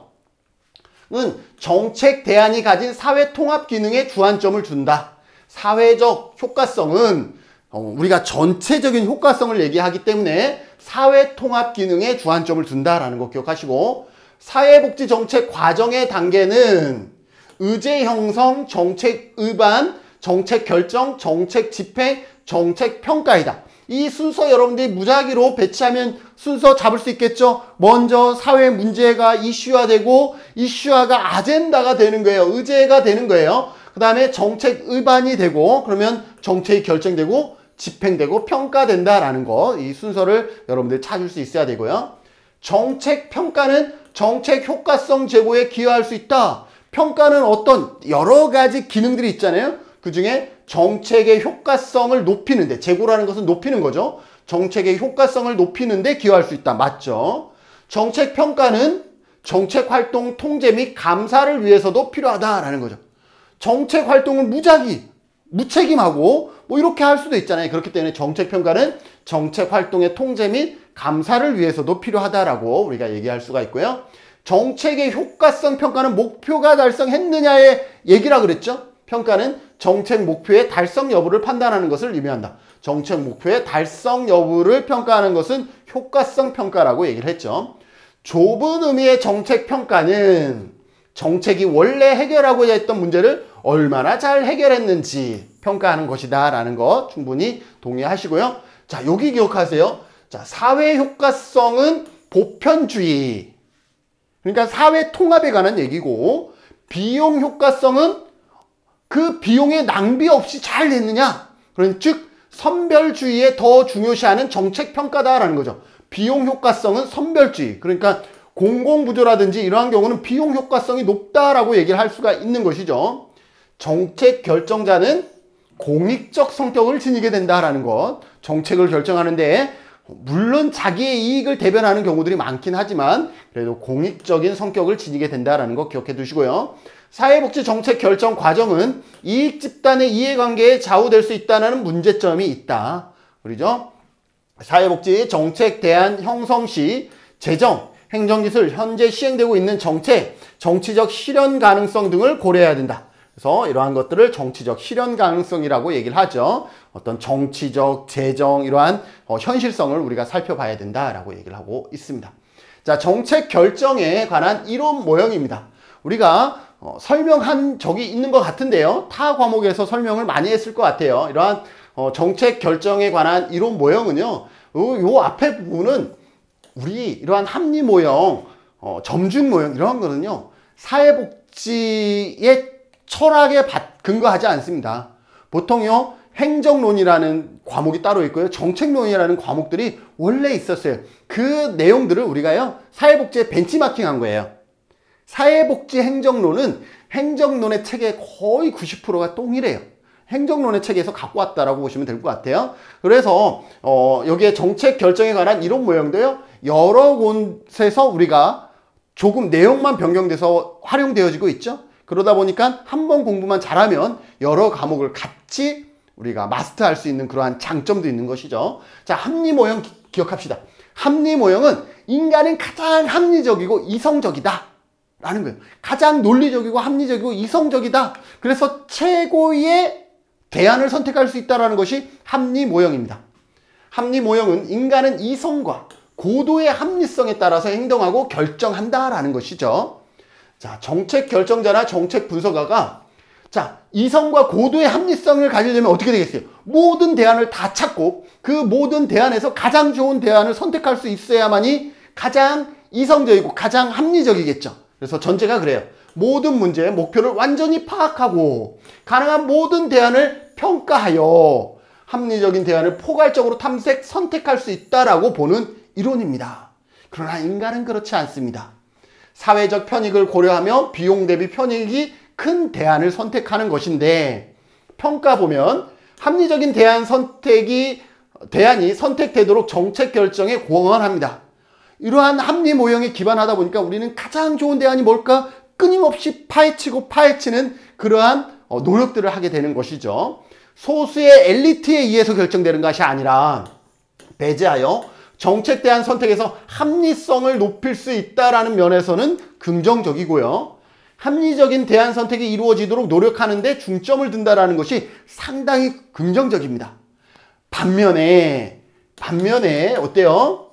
정책 대안이 가진 사회 통합 기능에 주안점을 둔다. 사회적 효과성은 어, 우리가 전체적인 효과성을 얘기하기 때문에 사회 통합 기능에 주안점을 둔다라는 거 기억하시고, 사회복지 정책 과정의 단계는 의제 형성, 정책 의반, 정책 결정, 정책 집행, 정책 평가이다. 이 순서 여러분들이 무작위로 배치하면 순서 잡을 수 있겠죠? 먼저 사회 문제가 이슈화되고 이슈화가 아젠다가 되는 거예요. 의제가 되는 거예요. 그 다음에 정책 의반이 되고 그러면 정책이 결정되고 집행되고 평가된다라는 거, 이 순서를 여러분들 찾을 수 있어야 되고요. 정책 평가는 정책 효과성 제고에 기여할 수 있다. 평가는 어떤 여러 가지 기능들이 있잖아요. 그 중에 정책의 효과성을 높이는데, 제고라는 것은 높이는 거죠. 정책의 효과성을 높이는데 기여할 수 있다. 맞죠? 정책 평가는 정책 활동 통제 및 감사를 위해서도 필요하다라는 거죠. 정책 활동을 무작위, 무책임하고 뭐 이렇게 할 수도 있잖아요. 그렇기 때문에 정책 평가는 정책 활동의 통제 및 감사를 위해서도 필요하다라고 우리가 얘기할 수가 있고요. 정책의 효과성 평가는 목표가 달성했느냐의 얘기라 그랬죠. 평가는 정책 목표의 달성 여부를 판단하는 것을 의미한다. 정책 목표의 달성 여부를 평가하는 것은 효과성 평가라고 얘기를 했죠. 좁은 의미의 정책 평가는 정책이 원래 해결하고자 했던 문제를 얼마나 잘 해결했는지 평가하는 것이다 라는 거 충분히 동의하시고요. 자, 여기 기억하세요. 자, 사회 효과성은 보편주의, 그러니까 사회 통합에 관한 얘기고, 비용 효과성은 그 비용의 낭비 없이 잘 됐느냐, 그런 즉 선별주의에 더 중요시하는 정책 평가다라는 거죠. 비용 효과성은 선별주의, 그러니까 공공부조라든지 이러한 경우는 비용 효과성이 높다라고 얘기를 할 수가 있는 것이죠. 정책 결정자는 공익적 성격을 지니게 된다라는 것. 정책을 결정하는데 물론 자기의 이익을 대변하는 경우들이 많긴 하지만 그래도 공익적인 성격을 지니게 된다라는 거 기억해 두시고요. 사회복지 정책 결정 과정은 이익 집단의 이해관계에 좌우될 수 있다는 문제점이 있다. 그렇죠? 사회복지 정책 대안 형성 시 재정, 행정기술, 현재 시행되고 있는 정책, 정치적 실현 가능성 등을 고려해야 된다. 그래서 이러한 것들을 정치적 실현 가능성이라고 얘기를 하죠. 어떤 정치적, 재정, 이러한 어, 현실성을 우리가 살펴봐야 된다라고 얘기를 하고 있습니다. 자, 정책 결정에 관한 이론 모형입니다. 우리가 어, 설명한 적이 있는 것 같은데요. 타 과목에서 설명을 많이 했을 것 같아요. 이러한 어, 정책 결정에 관한 이론 모형은요. 요, 요 앞에 부분은 우리 이러한 합리 모형, 어, 점중 모형 이런 거는요. 사회복지의 철학에 근거하지 않습니다. 보통요. 행정론이라는 과목이 따로 있고요. 정책론이라는 과목들이 원래 있었어요. 그 내용들을 우리가요. 사회복지에 벤치마킹한 거예요. 사회복지 행정론은 행정론의 책의 거의 구십 퍼센트가 동일해요. 행정론의 책에서 갖고 왔다라고 보시면 될 것 같아요. 그래서 어, 여기에 정책 결정에 관한 이론 모형도요. 여러 곳에서 우리가 조금 내용만 변경돼서 활용되어지고 있죠. 그러다 보니까 한 번 공부만 잘하면 여러 과목을 같이 우리가 마스터할 수 있는 그러한 장점도 있는 것이죠. 자, 합리 모형 기, 기억합시다. 합리 모형은 인간은 가장 합리적이고 이성적이다 라는 거예요. 가장 논리적이고 합리적이고 이성적이다. 그래서 최고의 대안을 선택할 수 있다는 것이 합리 모형입니다. 합리 모형은 인간은 이성과 고도의 합리성에 따라서 행동하고 결정한다라는 것이죠. 자, 정책 결정자나 정책 분석가가 자, 이성과 고도의 합리성을 가지려면 어떻게 되겠어요? 모든 대안을 다 찾고 그 모든 대안에서 가장 좋은 대안을 선택할 수 있어야만이 가장 이성적이고 가장 합리적이겠죠. 그래서 전제가 그래요. 모든 문제의 목표를 완전히 파악하고 가능한 모든 대안을 평가하여 합리적인 대안을 포괄적으로 탐색, 선택할 수 있다라고 보는 이론입니다. 그러나 인간은 그렇지 않습니다. 사회적 편익을 고려하며 비용 대비 편익이 큰 대안을 선택하는 것인데 평가 보면 합리적인 대안 선택이 대안이 선택되도록 정책 결정에 공헌합니다. 이러한 합리 모형에 기반하다 보니까 우리는 가장 좋은 대안이 뭘까? 끊임없이 파헤치고 파헤치는 그러한 노력들을 하게 되는 것이죠. 소수의 엘리트에 의해서 결정되는 것이 아니라 배제하여 정책 대안 선택에서 합리성을 높일 수 있다는 면에서는 긍정적이고요. 합리적인 대안 선택이 이루어지도록 노력하는데 중점을 둔다는 것이 상당히 긍정적입니다. 반면에 반면에 어때요?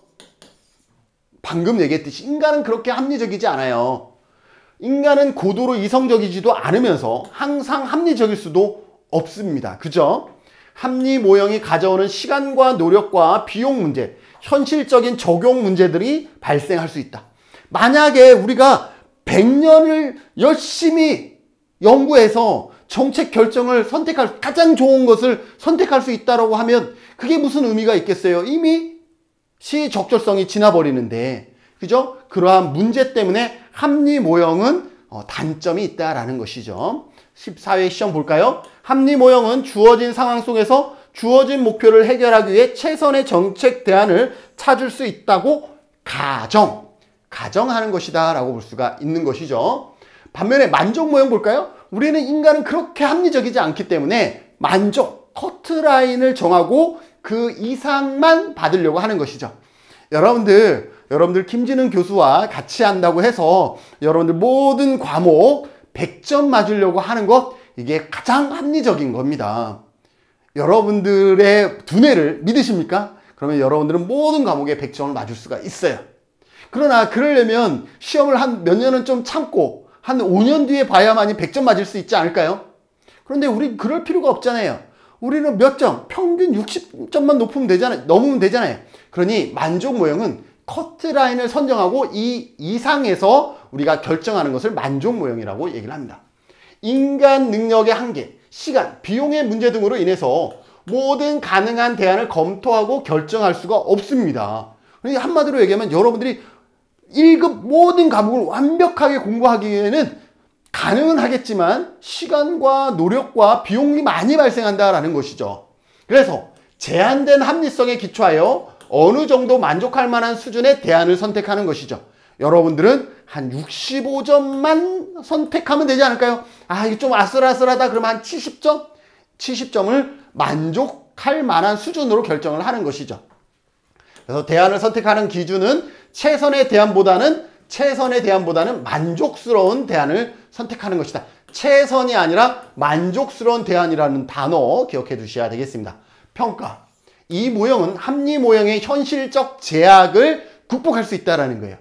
방금 얘기했듯이 인간은 그렇게 합리적이지 않아요. 인간은 고도로 이성적이지도 않으면서 항상 합리적일 수도 없습니다. 그죠? 합리 모형이 가져오는 시간과 노력과 비용 문제, 현실적인 적용 문제들이 발생할 수 있다. 만약에 우리가 백 년을 열심히 연구해서 정책 결정을 선택할 가장 좋은 것을 선택할 수 있다고 하면 그게 무슨 의미가 있겠어요? 이미 시적절성이 지나버리는데, 그죠? 그러한 문제 때문에 합리 모형은 어, 단점이 있다라는 것이죠. 십사 회 시험 볼까요? 합리 모형은 주어진 상황 속에서 주어진 목표를 해결하기 위해 최선의 정책 대안을 찾을 수 있다고 가정, 가정하는 것이다 라고 볼 수가 있는 것이죠. 반면에 만족 모형 볼까요? 우리는 인간은 그렇게 합리적이지 않기 때문에 만족, 커트라인을 정하고 그 이상만 받으려고 하는 것이죠. 여러분들, 여러분들 김진은 교수와 같이 한다고 해서 여러분들 모든 과목 백 점 맞으려고 하는 것, 이게 가장 합리적인 겁니다. 여러분들의 두뇌를 믿으십니까? 그러면 여러분들은 모든 과목에 백 점을 맞을 수가 있어요. 그러나 그러려면 시험을 한 몇 년은 좀 참고 한 오 년 뒤에 봐야만이 백 점 맞을 수 있지 않을까요? 그런데 우리 그럴 필요가 없잖아요. 우리는 몇 점? 평균 육십 점만 높으면 되잖아요. 넘으면 되잖아요. 그러니 만족 모형은 커트라인을 선정하고 이 이상에서 우리가 결정하는 것을 만족 모형이라고 얘기를 합니다. 인간 능력의 한계, 시간, 비용의 문제 등으로 인해서 모든 가능한 대안을 검토하고 결정할 수가 없습니다. 그러니까 한마디로 얘기하면 여러분들이 일 급 모든 과목을 완벽하게 공부하기에는 가능은 하겠지만 시간과 노력과 비용이 많이 발생한다라는 것이죠. 그래서 제한된 합리성에 기초하여 어느 정도 만족할 만한 수준의 대안을 선택하는 것이죠. 여러분들은 한 육십오 점만 선택하면 되지 않을까요? 아, 이게 좀 아슬아슬하다 그러면 한 칠십 점? 칠십 점을 만족할 만한 수준으로 결정을 하는 것이죠. 그래서 대안을 선택하는 기준은 최선의 대안보다는 최선의 대안보다는 만족스러운 대안을 선택하는 것이다. 최선이 아니라 만족스러운 대안이라는 단어 기억해 두셔야 되겠습니다. 평가. 이 모형은 합리 모형의 현실적 제약을 극복할 수 있다는 거예요.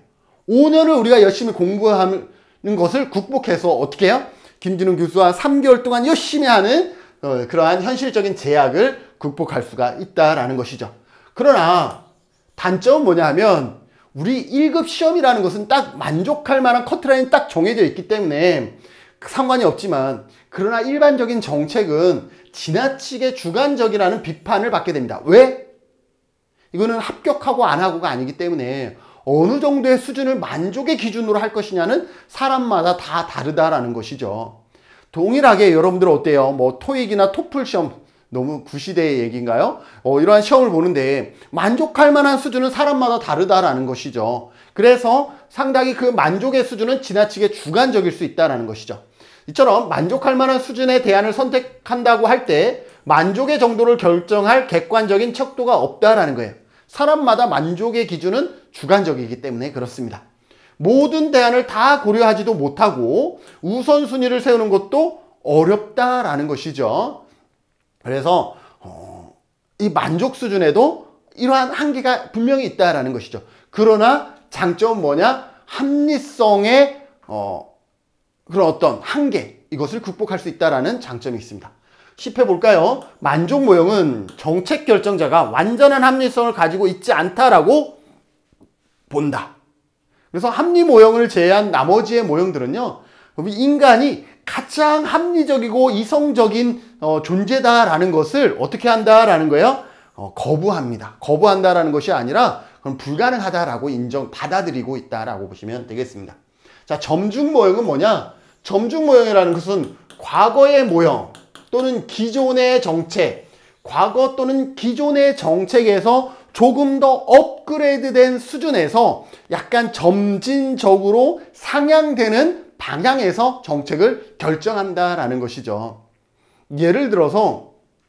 오 년을 우리가 열심히 공부하는 것을 국복해서 어떻게 해요? 김진웅 교수와 삼 개월 동안 열심히 하는 어, 그러한 현실적인 제약을 극복할 수가 있다라는 것이죠. 그러나 단점은 뭐냐 하면 우리 일 급 시험이라는 것은 딱 만족할 만한 커트라인이 딱 정해져 있기 때문에 상관이 없지만, 그러나 일반적인 정책은 지나치게 주관적이라는 비판을 받게 됩니다. 왜? 이거는 합격하고 안 하고가 아니기 때문에 어느 정도의 수준을 만족의 기준으로 할 것이냐는 사람마다 다 다르다라는 것이죠. 동일하게 여러분들 어때요? 뭐 토익이나 토플 시험, 너무 구시대의 얘기인가요? 어, 이러한 시험을 보는데 만족할 만한 수준은 사람마다 다르다라는 것이죠. 그래서 상당히 그 만족의 수준은 지나치게 주관적일 수 있다는 것이죠. 이처럼 만족할 만한 수준의 대안을 선택한다고 할 때 만족의 정도를 결정할 객관적인 척도가 없다라는 거예요. 사람마다 만족의 기준은 주관적이기 때문에 그렇습니다. 모든 대안을 다 고려하지도 못하고 우선순위를 세우는 것도 어렵다라는 것이죠. 그래서 어, 이 만족 수준에도 이러한 한계가 분명히 있다라는 것이죠. 그러나 장점은 뭐냐? 합리성의 어, 그런 어떤 한계, 이것을 극복할 수 있다라는 장점이 있습니다. 십 회 볼까요? 만족 모형은 정책 결정자가 완전한 합리성을 가지고 있지 않다라고 본다. 그래서 합리 모형을 제외한 나머지의 모형들은요, 인간이 가장 합리적이고 이성적인 어, 존재다라는 것을 어떻게 한다라는 거예요? 어, 거부합니다. 거부한다라는 것이 아니라 그건 불가능하다라고 인정, 받아들이고 있다라고 보시면 되겠습니다. 자, 점중 모형은 뭐냐? 점중 모형이라는 것은 과거의 모형 또는 기존의 정책, 과거 또는 기존의 정책에서 조금 더 업그레이드된 수준에서 약간 점진적으로 상향되는 방향에서 정책을 결정한다라는 것이죠. 예를 들어서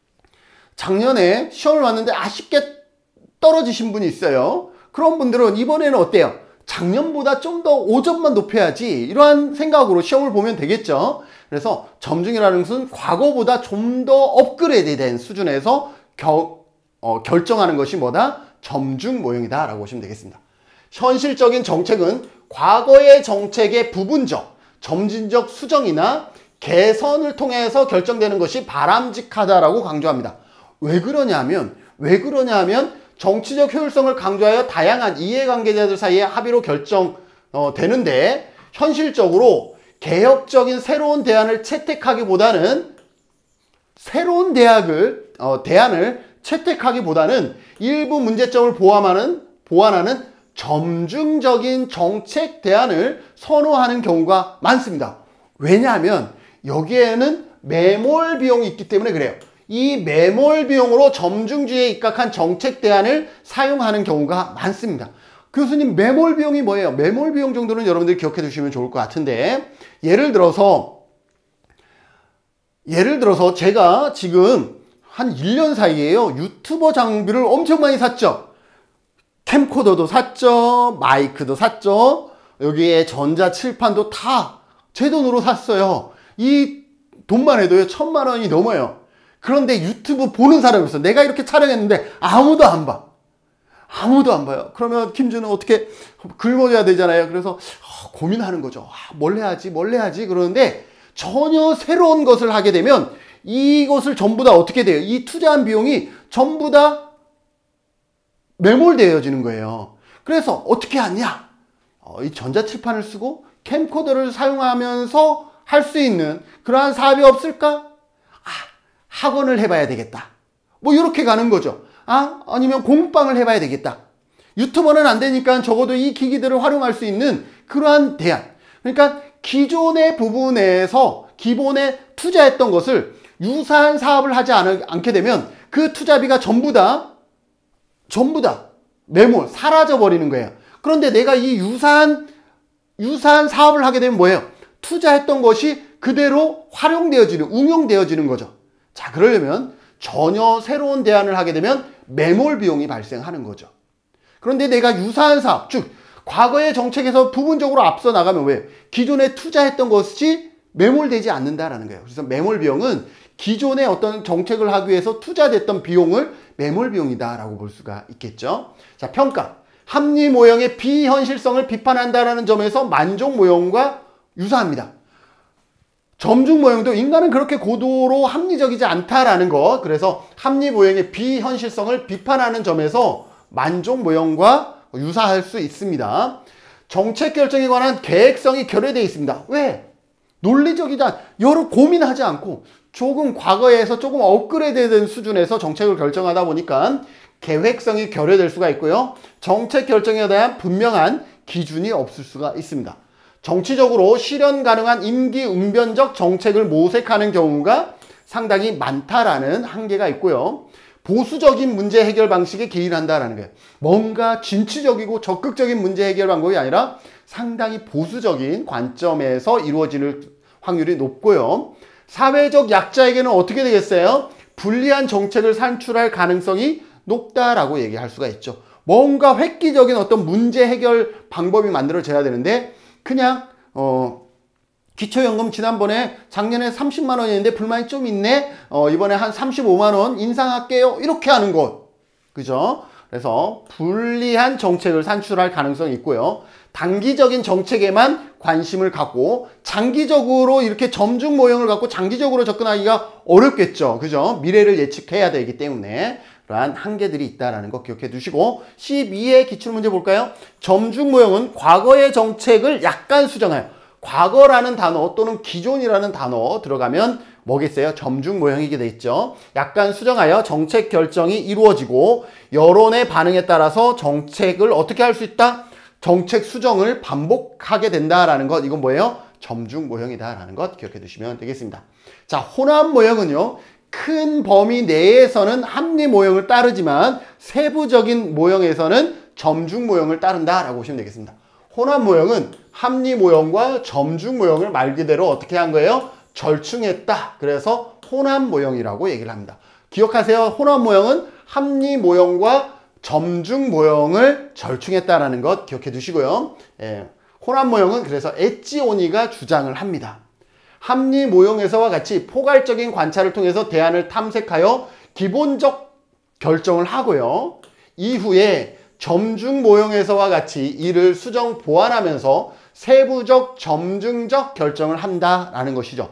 작년에 시험을 봤는데 아쉽게 떨어지신 분이 있어요. 그런 분들은 이번에는 어때요? 작년보다 좀 더 오 점만 높여야지, 이러한 생각으로 시험을 보면 되겠죠. 그래서 점중이라는 것은 과거보다 좀 더 업그레이드된 수준에서 겨, 어, 결정하는 것이 뭐다? 점중 모형이다 라고 보시면 되겠습니다. 현실적인 정책은 과거의 정책의 부분적, 점진적 수정이나 개선을 통해서 결정되는 것이 바람직하다라고 강조합니다. 왜 그러냐면, 왜 그러냐면 정치적 효율성을 강조하여 다양한 이해관계자들 사이에 합의로 결정되는데, 어, 현실적으로 개혁적인 새로운 대안을 채택하기보다는 새로운 대학을, 어, 대안을 채택하기보다는 일부 문제점을 보완하는, 보완하는 점중적인 정책 대안을 선호하는 경우가 많습니다. 왜냐하면 여기에는 매몰 비용이 있기 때문에 그래요. 이 매몰 비용으로 점중주의에 입각한 정책 대안을 사용하는 경우가 많습니다. 교수님, 매몰 비용이 뭐예요? 매몰 비용 정도는 여러분들이 기억해 두시면 좋을 것 같은데, 예를 들어서 예를 들어서 제가 지금 한 일 년 사이에요, 유튜버 장비를 엄청 많이 샀죠. 캠코더도 샀죠, 마이크도 샀죠, 여기에 전자칠판도 다 제 돈으로 샀어요. 이 돈만 해도요 천만 원이 넘어요. 그런데 유튜브 보는 사람이 없어. 내가 이렇게 촬영했는데 아무도 안 봐. 아무도 안 봐요. 그러면 김준은 어떻게 긁어줘야 되잖아요. 그래서 어, 고민하는 거죠. 아, 뭘 해야지 뭘 해야지 그러는데, 전혀 새로운 것을 하게 되면 이것을 전부 다 어떻게 돼요? 이 투자한 비용이 전부 다 매몰되어지는 거예요. 그래서 어떻게 하냐? 어, 이 전자칠판을 쓰고 캠코더를 사용하면서 할 수 있는 그러한 사업이 없을까? 아, 학원을 해봐야 되겠다. 뭐 이렇게 가는 거죠. 아, 아니면 공방을 해봐야 되겠다. 유튜버는 안 되니까 적어도 이 기기들을 활용할 수 있는 그러한 대안. 그러니까 기존의 부분에서 기본에 투자했던 것을 유사한 사업을 하지 않, 않게 되면 그 투자비가 전부 다 전부 다 매몰, 사라져 버리는 거예요. 그런데 내가 이 유사한 유사한 사업을 하게 되면 뭐예요? 투자했던 것이 그대로 활용되어지는, 응용되어지는 거죠. 자, 그러려면 전혀 새로운 대안을 하게 되면 매몰 비용이 발생하는 거죠. 그런데 내가 유사한 사업, 즉 과거의 정책에서 부분적으로 앞서 나가면 왜? 기존에 투자했던 것이 매몰되지 않는다라는 거예요. 그래서 매몰 비용은 기존의 어떤 정책을 하기 위해서 투자됐던 비용을 매몰 비용이다라고 볼 수가 있겠죠. 자, 평가. 합리 모형의 비현실성을 비판한다라는 점에서 만족 모형과 유사합니다. 점중 모형도 인간은 그렇게 고도로 합리적이지 않다라는 것. 그래서 합리 모형의 비현실성을 비판하는 점에서 만족 모형과 유사할 수 있습니다. 정책 결정에 관한 계획성이 결여되어 있습니다. 왜? 논리적이지 않, 여러 고민하지 않고 조금 과거에서 조금 업그레이드된 수준에서 정책을 결정하다 보니까 계획성이 결여될 수가 있고요. 정책 결정에 대한 분명한 기준이 없을 수가 있습니다. 정치적으로 실현 가능한 임기 응변적 정책을 모색하는 경우가 상당히 많다라는 한계가 있고요. 보수적인 문제 해결 방식에 기인한다라는 거예요. 뭔가 진취적이고 적극적인 문제 해결 방법이 아니라 상당히 보수적인 관점에서 이루어질 확률이 높고요. 사회적 약자에게는 어떻게 되겠어요? 불리한 정책을 산출할 가능성이 높다라고 얘기할 수가 있죠. 뭔가 획기적인 어떤 문제 해결 방법이 만들어져야 되는데 그냥 어 기초연금 지난번에 작년에 삼십만 원이었는데 불만이 좀 있네. 어 이번에 한 삼십오만 원 인상할게요. 이렇게 하는 것. 그죠? 그래서 불리한 정책을 산출할 가능성이 있고요. 단기적인 정책에만 관심을 갖고 장기적으로 이렇게 점중 모형을 갖고 장기적으로 접근하기가 어렵겠죠. 그죠? 미래를 예측해야 되기 때문에 그러한 한계들이 있다는 거 기억해 두시고 십이의 기출문제 볼까요? 점중 모형은 과거의 정책을 약간 수정하여 과거라는 단어 또는 기존이라는 단어 들어가면 뭐겠어요? 점중 모형이게 돼 있죠. 약간 수정하여 정책 결정이 이루어지고 여론의 반응에 따라서 정책을 어떻게 할 수 있다? 정책 수정을 반복하게 된다라는 것. 이건 뭐예요? 점중 모형이다라는 것 기억해 두시면 되겠습니다. 자, 혼합 모형은요. 큰 범위 내에서는 합리 모형을 따르지만 세부적인 모형에서는 점중 모형을 따른다라고 보시면 되겠습니다. 혼합 모형은 합리 모형과 점중 모형을 말 그대로 어떻게 한 거예요? 절충했다. 그래서 혼합 모형이라고 얘기를 합니다. 기억하세요. 혼합 모형은 합리 모형과 점중 모형을 절충했다라는 것 기억해 두시고요. 예, 혼합 모형은 그래서 에찌오니가 주장을 합니다. 합리 모형에서와 같이 포괄적인 관찰을 통해서 대안을 탐색하여 기본적 결정을 하고요. 이후에 점중 모형에서와 같이 이를 수정 보완하면서 세부적 점중적 결정을 한다라는 것이죠.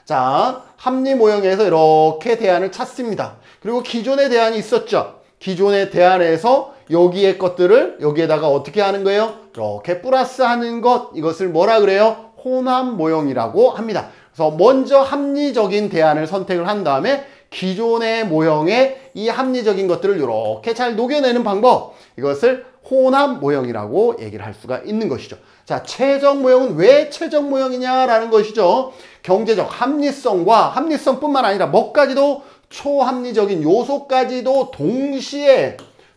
자, 합리 모형에서 이렇게 대안을 찾습니다. 그리고 기존의 대안이 있었죠. 기존의 대안에서 여기의 것들을 여기에다가 어떻게 하는 거예요? 이렇게 플러스하는 것, 이것을 뭐라 그래요? 혼합 모형이라고 합니다. 그래서 먼저 합리적인 대안을 선택을 한 다음에 기존의 모형에 이 합리적인 것들을 이렇게 잘 녹여내는 방법, 이것을 혼합 모형이라고 얘기를 할 수가 있는 것이죠. 자, 최적 모형은 왜 최적 모형이냐라는 것이죠. 경제적 합리성과 합리성뿐만 아니라 뭐까지도 초합리적인 요소까지도 동시에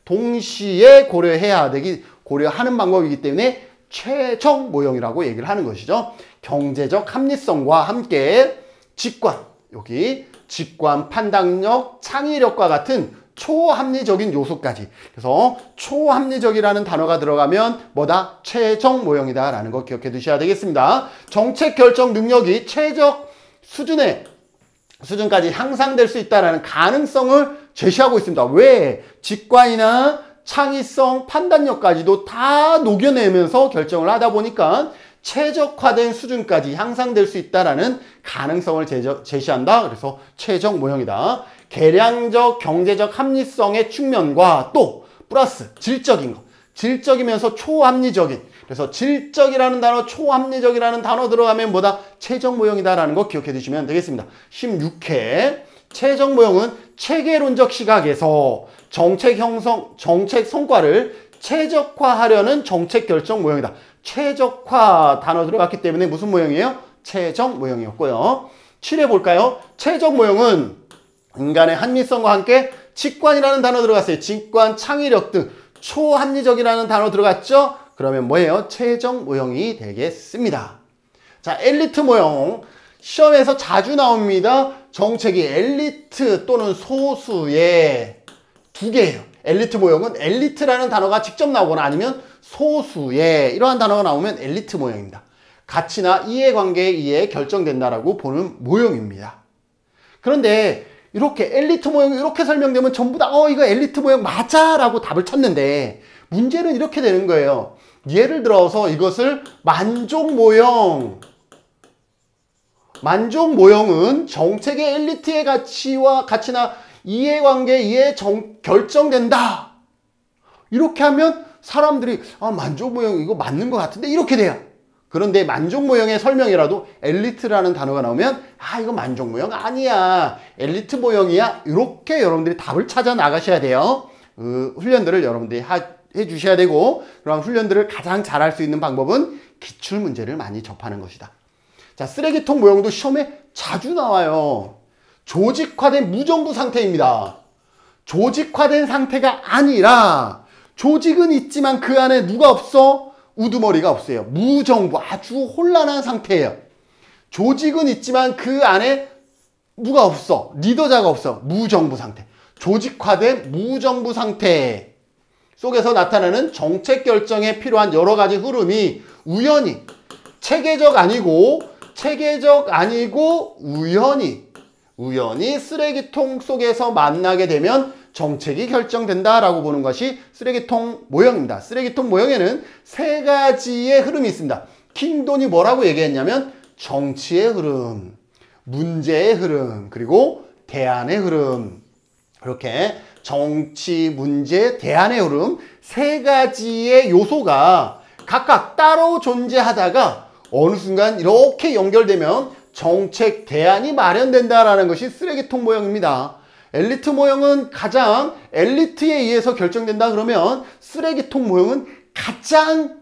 동시에 고려해야 되기 고려하는 방법이기 때문에 최적 모형이라고 얘기를 하는 것이죠. 경제적 합리성과 함께 직관, 여기 직관, 판단력, 창의력과 같은 초합리적인 요소까지. 그래서 초합리적이라는 단어가 들어가면 뭐다? 최적 모형이다 라는 거 기억해 두셔야 되겠습니다. 정책 결정 능력이 최적 수준의 수준까지 향상될 수 있다는 가능성을 제시하고 있습니다. 왜? 직관이나 창의성, 판단력까지도 다 녹여내면서 결정을 하다 보니까 최적화된 수준까지 향상될 수 있다는 가능성을 제시한다. 그래서 최적 모형이다. 계량적, 경제적 합리성의 측면과 또 플러스 질적인 것. 질적이면서 초합리적인. 그래서 질적이라는 단어, 초합리적이라는 단어 들어가면 뭐다? 최적 모형이다라는 거 기억해 두시면 되겠습니다. 십육 회 최적 모형은 체계론적 시각에서 정책 형성, 정책 성과를 최적화하려는 정책 결정 모형이다. 최적화 단어 들어갔기 때문에 무슨 모형이에요? 최적 모형이었고요. 칠 회 볼까요? 최적 모형은 인간의 합리성과 함께 직관이라는 단어 들어갔어요. 직관, 창의력 등 초합리적이라는 단어 들어갔죠? 그러면 뭐예요? 최적 모형이 되겠습니다. 자, 엘리트 모형. 시험에서 자주 나옵니다. 정책이 엘리트 또는 소수의 두 개예요. 엘리트 모형은 엘리트라는 단어가 직접 나오거나 아니면 소수의 이러한 단어가 나오면 엘리트 모형입니다. 가치나 이해관계에 의해 결정된다라고 보는 모형입니다. 그런데 이렇게 엘리트 모형이 이렇게 설명되면 전부 다 어 이거 엘리트 모형 맞아 라고 답을 쳤는데 문제는 이렇게 되는 거예요. 예를 들어서 이것을 만족 모형. 만족 모형은 정책의 엘리트의 가치와 가치나 이해관계에 정, 결정된다. 이렇게 하면 사람들이 아, 만족 모형 이거 맞는 것 같은데 이렇게 돼요. 그런데 만족 모형의 설명이라도 엘리트라는 단어가 나오면 아 이거 만족 모형 아니야. 엘리트 모형이야. 이렇게 여러분들이 답을 찾아 나가셔야 돼요. 그 훈련들을 여러분들이 하, 해주셔야 되고 그런 훈련들을 가장 잘할 수 있는 방법은 기출문제를 많이 접하는 것이다. 자, 쓰레기통 모형도 시험에 자주 나와요. 조직화된 무정부 상태입니다. 조직화된 상태가 아니라 조직은 있지만 그 안에 누가 없어? 우두머리가 없어요. 무정부, 아주 혼란한 상태예요. 조직은 있지만 그 안에 누가 없어? 리더자가 없어. 무정부 상태. 조직화된 무정부 상태 속에서 나타나는 정책 결정에 필요한 여러 가지 흐름이 우연히, 체계적 아니고 체계적 아니고 우연히 우연히 쓰레기통 속에서 만나게 되면 정책이 결정된다라고 보는 것이 쓰레기통 모형입니다. 쓰레기통 모형에는 세 가지의 흐름이 있습니다. 킹돈이 뭐라고 얘기했냐면 정치의 흐름, 문제의 흐름, 그리고 대안의 흐름. 이렇게 정치, 문제, 대안의 흐름 세 가지의 요소가 각각 따로 존재하다가 어느 순간 이렇게 연결되면 정책 대안이 마련된다라는 것이 쓰레기통 모형입니다. 엘리트 모형은 가장 엘리트에 의해서 결정된다 그러면 쓰레기통 모형은 가장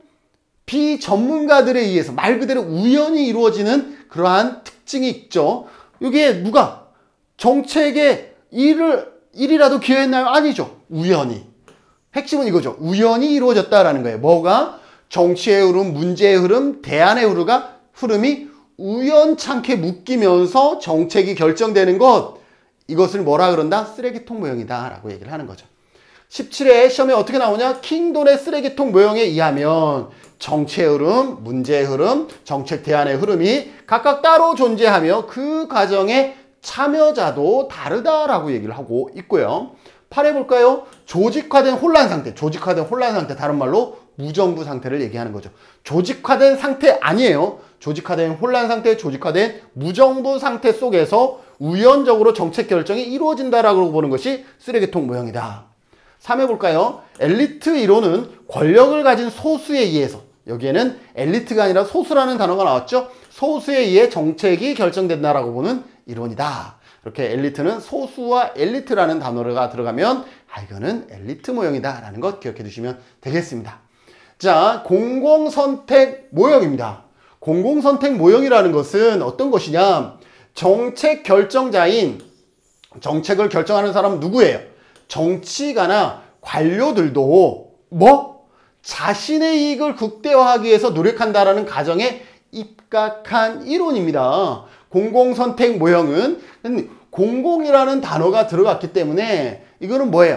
비전문가들에 의해서 말 그대로 우연히 이루어지는 그러한 특징이 있죠. 여기에 누가 정책에 일을, 일이라도 기여했나요? 아니죠. 우연히. 핵심은 이거죠. 우연히 이루어졌다라는 거예요. 뭐가? 정치의 흐름, 문제의 흐름, 대안의 흐름가 흐름이 우연찮게 묶이면서 정책이 결정되는 것, 이것을 뭐라 그런다? 쓰레기통 모형이다 라고 얘기를 하는 거죠. 십칠 회 시험에 어떻게 나오냐? 킹돈의 쓰레기통 모형에 의하면 정치의 흐름, 문제의 흐름, 정책 대안의 흐름이 각각 따로 존재하며 그 과정에 참여자도 다르다라고 얘기를 하고 있고요. 팔 회 볼까요? 조직화된 혼란 상태, 조직화된 혼란 상태, 다른 말로 무정부 상태를 얘기하는 거죠. 조직화된 상태 아니에요. 조직화된 혼란 상태, 조직화된 무정부 상태 속에서 우연적으로 정책 결정이 이루어진다라고 보는 것이 쓰레기통 모형이다. 삼 회 볼까요? 엘리트 이론은 권력을 가진 소수에 의해서, 여기에는 엘리트가 아니라 소수라는 단어가 나왔죠. 소수에 의해 정책이 결정된다라고 보는 이론이다. 이렇게 엘리트는 소수와 엘리트라는 단어가 들어가면 아 이거는 엘리트 모형이다 라는 것 기억해 두시면 되겠습니다. 자, 공공선택 모형입니다. 공공선택 모형이라는 것은 어떤 것이냐? 정책 결정자인, 정책을 결정하는 사람은 누구예요? 정치가나 관료들도 뭐? 자신의 이익을 극대화하기 위해서 노력한다라는 가정에 입각한 이론입니다. 공공선택 모형은 공공이라는 단어가 들어갔기 때문에 이거는 뭐예요?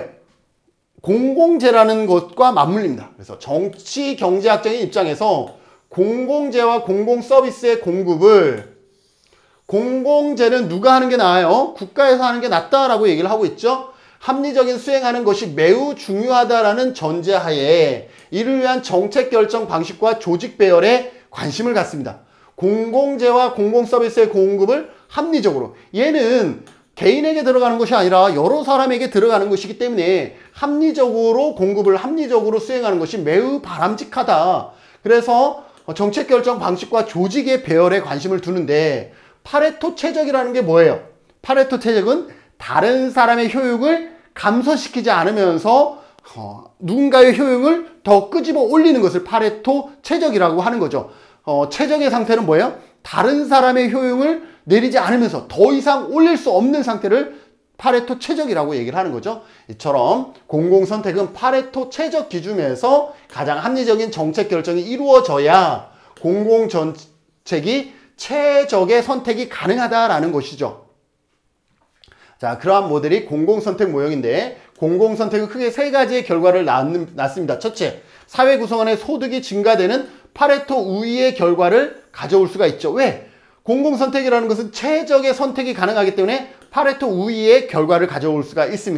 공공재라는 것과 맞물립니다. 그래서 정치 경제학적인 입장에서 공공재와 공공서비스의 공급을, 공공재는 누가 하는 게 나아요? 국가에서 하는 게 낫다라고 얘기를 하고 있죠. 합리적인 수행하는 것이 매우 중요하다라는 전제하에 이를 위한 정책 결정 방식과 조직 배열에 관심을 갖습니다. 공공재와 공공서비스의 공급을 합리적으로, 얘는 개인에게 들어가는 것이 아니라 여러 사람에게 들어가는 것이기 때문에 합리적으로 공급을 합리적으로 수행하는 것이 매우 바람직하다. 그래서 정책 결정 방식과 조직의 배열에 관심을 두는데, 파레토 최적이라는 게 뭐예요? 파레토 최적은 다른 사람의 효용을 감소시키지 않으면서 어, 누군가의 효용을 더 끄집어 올리는 것을 파레토 최적이라고 하는 거죠. 어, 최적의 상태는 뭐예요? 다른 사람의 효용을 내리지 않으면서 더 이상 올릴 수 없는 상태를 파레토 최적이라고 얘기를 하는 거죠. 이처럼 공공선택은 파레토 최적 기준에서 가장 합리적인 정책 결정이 이루어져야 공공정책이 최적의 선택이 가능하다라는 것이죠. 자, 그러한 모델이 공공선택 모형인데, 공공선택은 크게 세 가지의 결과를 낳습니다. 첫째, 사회 구성원의 소득이 증가되는 파레토 우위의 결과를 가져올 수가 있죠. 왜? 공공선택이라는 것은 최적의 선택이 가능하기 때문에 파레토 우위의 결과를 가져올 수가 있습니다.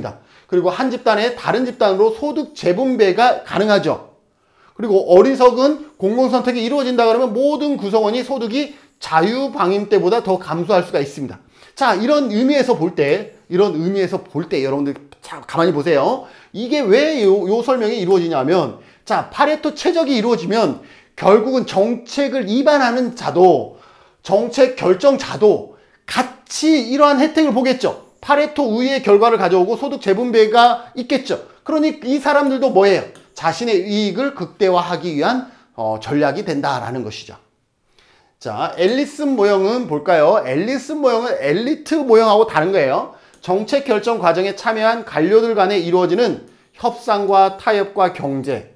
그리고 한 집단에 다른 집단으로 소득 재분배가 가능하죠. 그리고 어리석은 공공선택이 이루어진다 그러면 모든 구성원이 소득이 자유방임 때보다 더 감소할 수가 있습니다. 자, 이런 의미에서 볼 때, 이런 의미에서 볼 때 여러분들 자, 가만히 보세요. 이게 왜 요, 요 설명이 이루어지냐면, 자, 파레토 최적이 이루어지면 결국은 정책을 위반하는 자도, 정책 결정자도 같이 이러한 혜택을 보겠죠. 파레토 우위의 결과를 가져오고 소득 재분배가 있겠죠. 그러니 이 사람들도 뭐예요? 자신의 이익을 극대화하기 위한 어, 전략이 된다라는 것이죠. 자, 앨리슨 모형은 볼까요? 앨리슨 모형은 엘리트 모형하고 다른 거예요. 정책 결정 과정에 참여한 관료들 간에 이루어지는 협상과 타협과 경제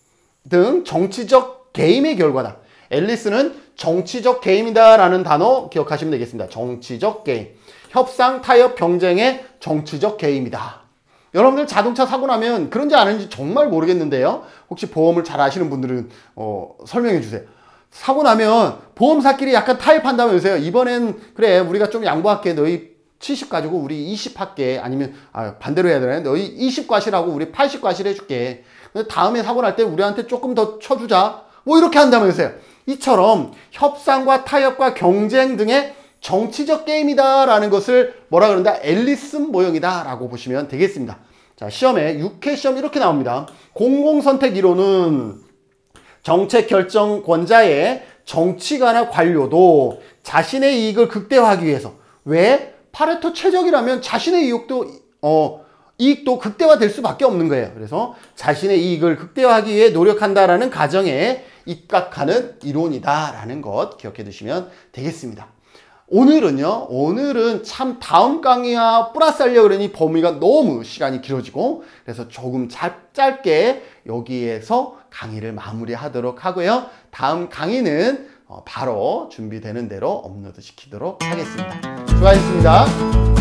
등 정치적 게임의 결과다. 앨리스는 정치적 게임이다 라는 단어 기억하시면 되겠습니다. 정치적 게임. 협상, 타협, 경쟁의 정치적 게임이다. 여러분들 자동차 사고 나면 그런지 아닌지 정말 모르겠는데요. 혹시 보험을 잘 아시는 분들은 어, 설명해 주세요. 사고 나면 보험사끼리 약간 타협한다면서요. 이번엔 그래 우리가 좀 양보할게. 너희 칠십 가지고 우리 이십 할게. 아니면 아, 반대로 해야 되나요? 너희 이십 과실하고 우리 팔십 과실 해줄게. 다음에 사고 날 때 우리한테 조금 더 쳐주자. 뭐 이렇게 한다면서요. 이처럼 협상과 타협과 경쟁 등의 정치적 게임이다 라는 것을 뭐라 그런다? 앨리슨 모형이다 라고 보시면 되겠습니다. 자, 시험에 육 회 시험 이렇게 나옵니다. 공공선택 이론은 정책 결정권자의 정치가나 관료도 자신의 이익을 극대화하기 위해서, 왜? 파레토 최적이라면 자신의 이익도 어, 이익도 극대화될 수밖에 없는 거예요. 그래서 자신의 이익을 극대화하기 위해 노력한다라는 가정에 입각하는 이론이다라는 것 기억해 두시면 되겠습니다. 오늘은요, 오늘은 참 다음 강의와 플러스 하려고 그러니 범위가 너무 시간이 길어지고, 그래서 조금 짧, 짧게 여기에서 강의를 마무리하도록 하고요. 다음 강의는 바로 준비되는 대로 업로드 시키도록 하겠습니다. 수고하셨습니다.